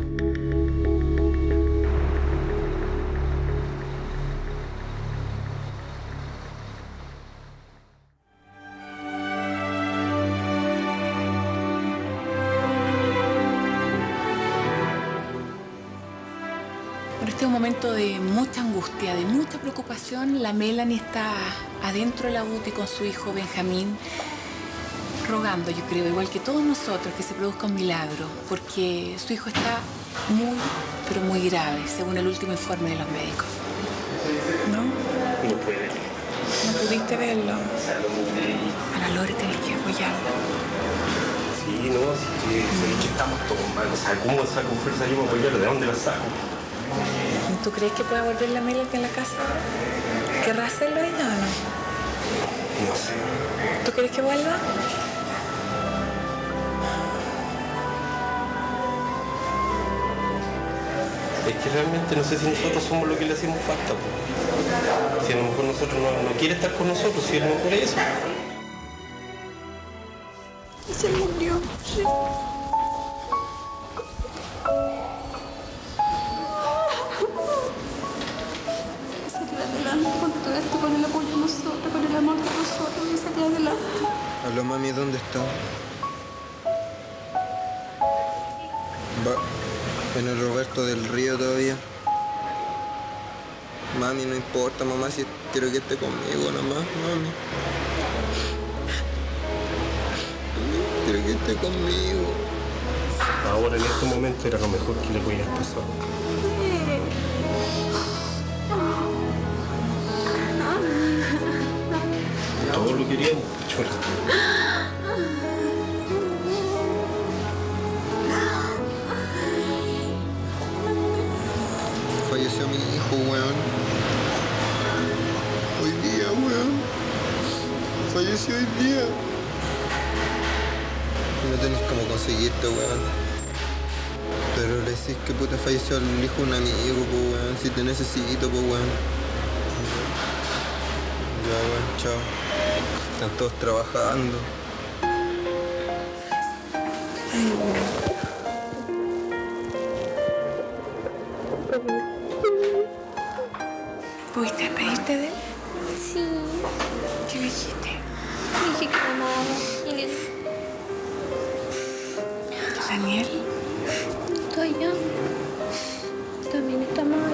Este es un momento de mucha angustia, de mucha preocupación. La Melanie está adentro de la UTI con su hijo Benjamín, rogando, yo creo, igual que todos nosotros, que se produzca un milagro, porque su hijo está muy, pero muy grave, según el último informe de los médicos. ¿No? No puede. ¿No pudiste verlo? A la Lore tenés que apoyarla. Sí, no, sí que estamos todos mal. O sea, ¿cómo saco fuerza yo para apoyarla? ¿De dónde la saco? ¿Tú crees que pueda volver la Melanie en la casa? ¿Querrá hacerlo ella o no? No sé. ¿Tú crees que vuelva? Es que realmente no sé si nosotros somos lo que le hacemos falta. Po. Si a lo mejor nosotros no quiere estar con nosotros, si a lo mejor es eso. Se murió, sí. Aló, mami, ¿dónde está? Va en el Roberto del Río todavía. Mami, no importa, mamá, si quiero que esté conmigo nomás, mami. Quiero que esté conmigo. Ahora, en este momento, era lo mejor que le podía pasar. Todos lo queríamos, Chula. Falleció mi hijo, weón. Hoy día, weón. Falleció hoy día. No tenés cómo conseguirte, weón. Pero le decís que puta falleció el hijo de un amigo, pues, weón. Si te necesito, pues, weón. Ya, weón, chao. Están todos trabajando. ¿Pudiste despedirte de él? Sí. ¿Qué le dijiste? Dije que lo amaba. Y le Daniel. estoy yo. También está mal.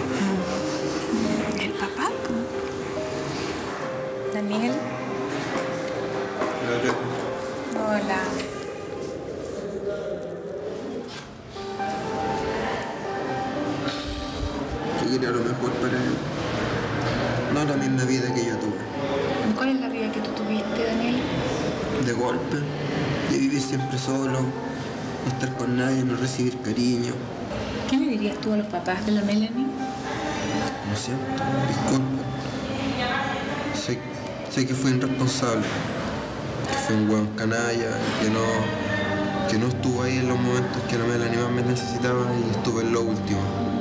¿El papá? Daniel. Hola. Yo quería lo mejor para él. No la misma vida que yo tuve. ¿Cuál es la vida que tú tuviste, Daniel? De golpe, de vivir siempre solo, no estar con nadie, no recibir cariño. ¿Qué le dirías tú a los papás de la Melanie? Lo siento, disculpa. Sé que fui irresponsable, que fui un hueón canalla, que no estuvo ahí en los momentos que la Melanie más me necesitaba y estuve en lo último.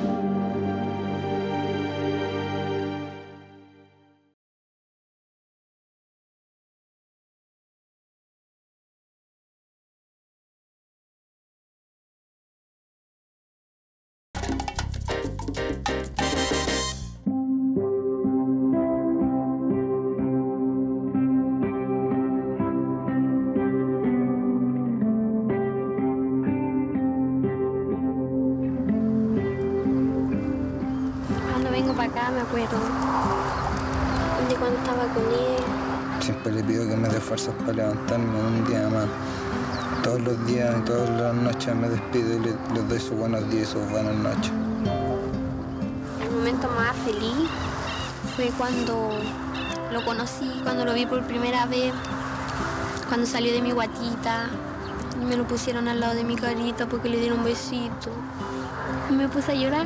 Me acuerdo de cuando estaba con él. Siempre le pido que me dé fuerzas para levantarme un día más. Todos los días y todas las noches me despido y les doy sus buenos días y sus buenas noches. El momento más feliz fue cuando lo conocí, cuando lo vi por primera vez, cuando salió de mi guatita y me lo pusieron al lado de mi carita porque le dieron un besito. Y me puse a llorar.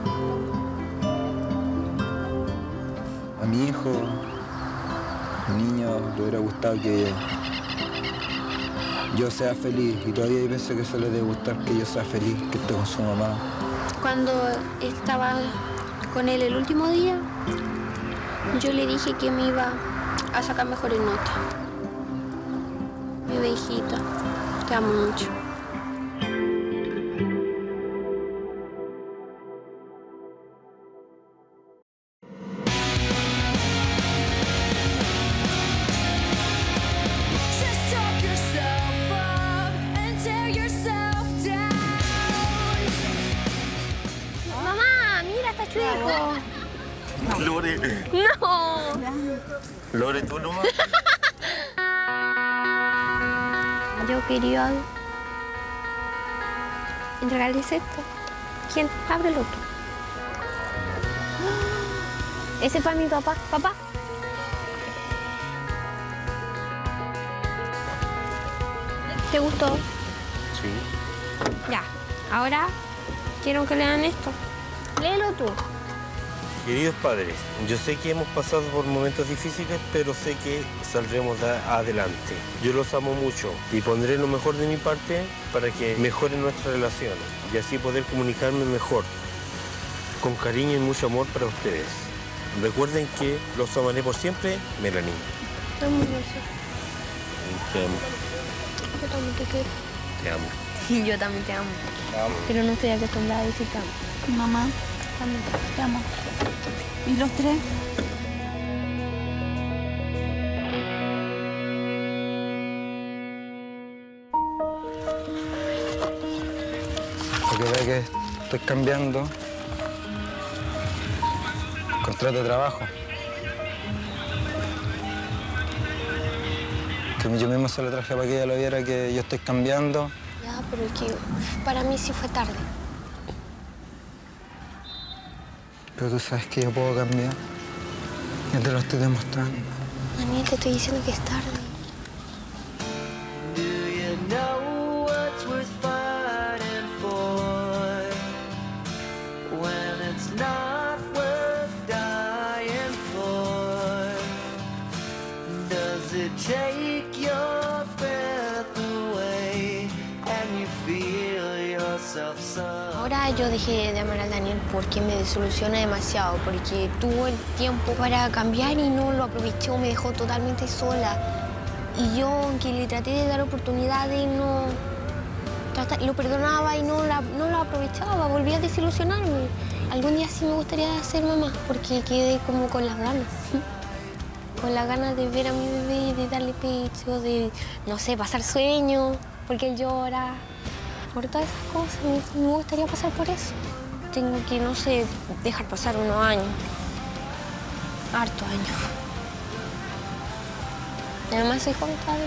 A mi hijo, niño, le hubiera gustado que yo sea feliz y todavía hay veces que se le debe gustar que yo sea feliz, que esté con su mamá. Cuando estaba con él el último día, yo le dije que me iba a sacar mejores notas. Mi hijita, te amo mucho. Lore. No. Lore, tú nomás. Yo quería entregarles esto. ¿Quién? Ábrelo tú. Ese fue mi papá. Papá. ¿Te gustó? Sí. Ya. Ahora quiero que lean esto. Léelo tú. Queridos padres, yo sé que hemos pasado por momentos difíciles, pero sé que saldremos adelante. Yo los amo mucho y pondré lo mejor de mi parte para que mejoren nuestra relación y así poder comunicarme mejor, con cariño y mucho amor para ustedes. Recuerden que los amaré por siempre, Melanie. Te amo, Te amo. yo también te quiero. Te amo. Y yo también te amo. Pero no estoy acostumbrada a decir te amo. Mamá, También te amo. ¿Y los tres? Porque ve que estoy cambiando. Contrato de trabajo. Que yo mismo se lo traje para que ella lo viera, que yo estoy cambiando. Ya, pero es que para mí sí fue tarde. Pero tú sabes que yo puedo cambiar. Yo te lo estoy demostrando. Daniel, te estoy diciendo que es tarde. Ahora yo dejé de amar al Daniel porque me desilusiona demasiado, porque tuvo el tiempo para cambiar y no lo aprovechó, me dejó totalmente sola. Y yo, aunque le traté de dar oportunidades, lo perdonaba y no lo aprovechaba, volví a desilusionarme. Algún día sí me gustaría ser mamá, porque quedé como con las ganas. Con las ganas de ver a mi bebé, de darle pecho, de, no sé, pasar sueños, porque él llora. Por todas esas cosas, me gustaría pasar por eso. Tengo que, no sé, dejar pasar unos años. Hartos años. Además soy contable.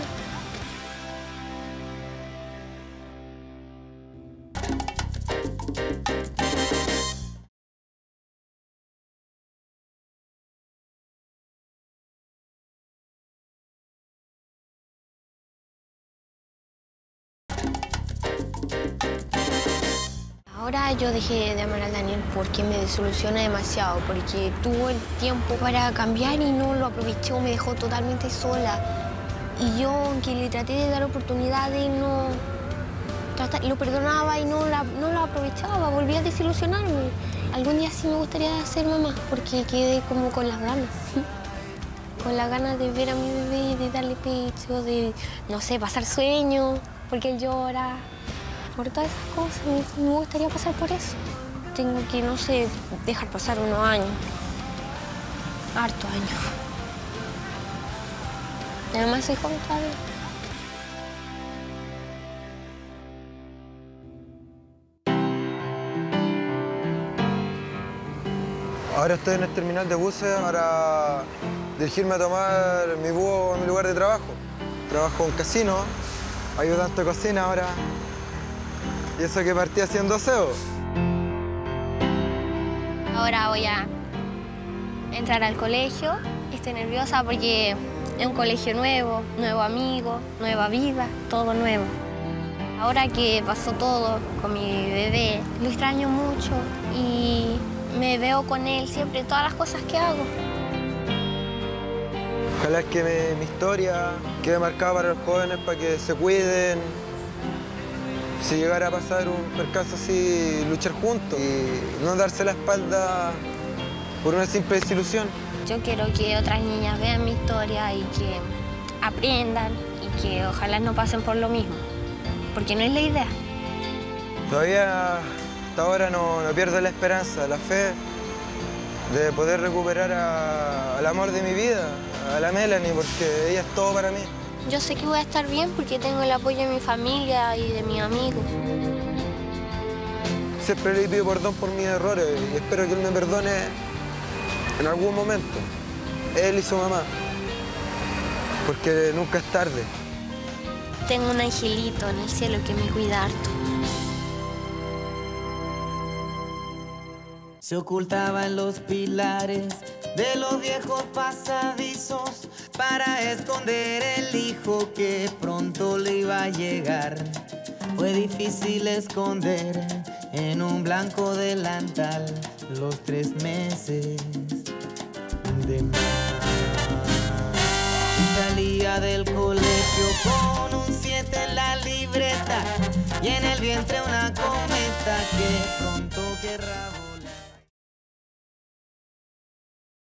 Ahora yo dejé de amar al Daniel porque me desilusiona demasiado, porque tuvo el tiempo para cambiar y no lo aprovechó, me dejó totalmente sola. Y yo, aunque le traté de dar oportunidades, lo perdonaba y no lo aprovechaba, volví a desilusionarme. Algún día sí me gustaría ser mamá, porque quedé como con las ganas. Con las ganas de ver a mi bebé, de darle pecho, de, no sé, pasar sueños, porque él llora. Por todas esas cosas, me gustaría pasar por eso. Tengo que, no sé, dejar pasar unos años. Hartos años. Además soy contable. Ahora estoy en el terminal de buses para dirigirme a tomar mi búho a mi lugar de trabajo. Trabajo en casino, ayudante de cocina ahora. Y eso que partí haciendo aseo. Ahora voy a entrar al colegio. Estoy nerviosa porque es un colegio nuevo, nuevo amigo, nueva vida, todo nuevo. Ahora que pasó todo con mi bebé, lo extraño mucho y me veo con él siempre en todas las cosas que hago. Ojalá que mi historia quede marcada para los jóvenes para que se cuiden. Si llegara a pasar un percance así, luchar juntos y no darse la espalda por una simple desilusión. Yo quiero que otras niñas vean mi historia y que aprendan y que ojalá no pasen por lo mismo, porque no es la idea. Todavía hasta ahora no pierdo la esperanza, la fe de poder recuperar al amor de mi vida, a la Melanie, porque ella es todo para mí. Yo sé que voy a estar bien porque tengo el apoyo de mi familia y de mis amigos. Siempre le pido perdón por mis errores y espero que él me perdone en algún momento. Él y su mamá. Porque nunca es tarde. Tengo un angelito en el cielo que me cuida harto. Se ocultaba en los pilares de los viejos pasadizos para esconder el hijo que pronto le iba a llegar. Fue difícil esconder en un blanco delantal los 3 meses de mar. Salía del colegio con un 7 en la libreta y en el vientre una cometa que pronto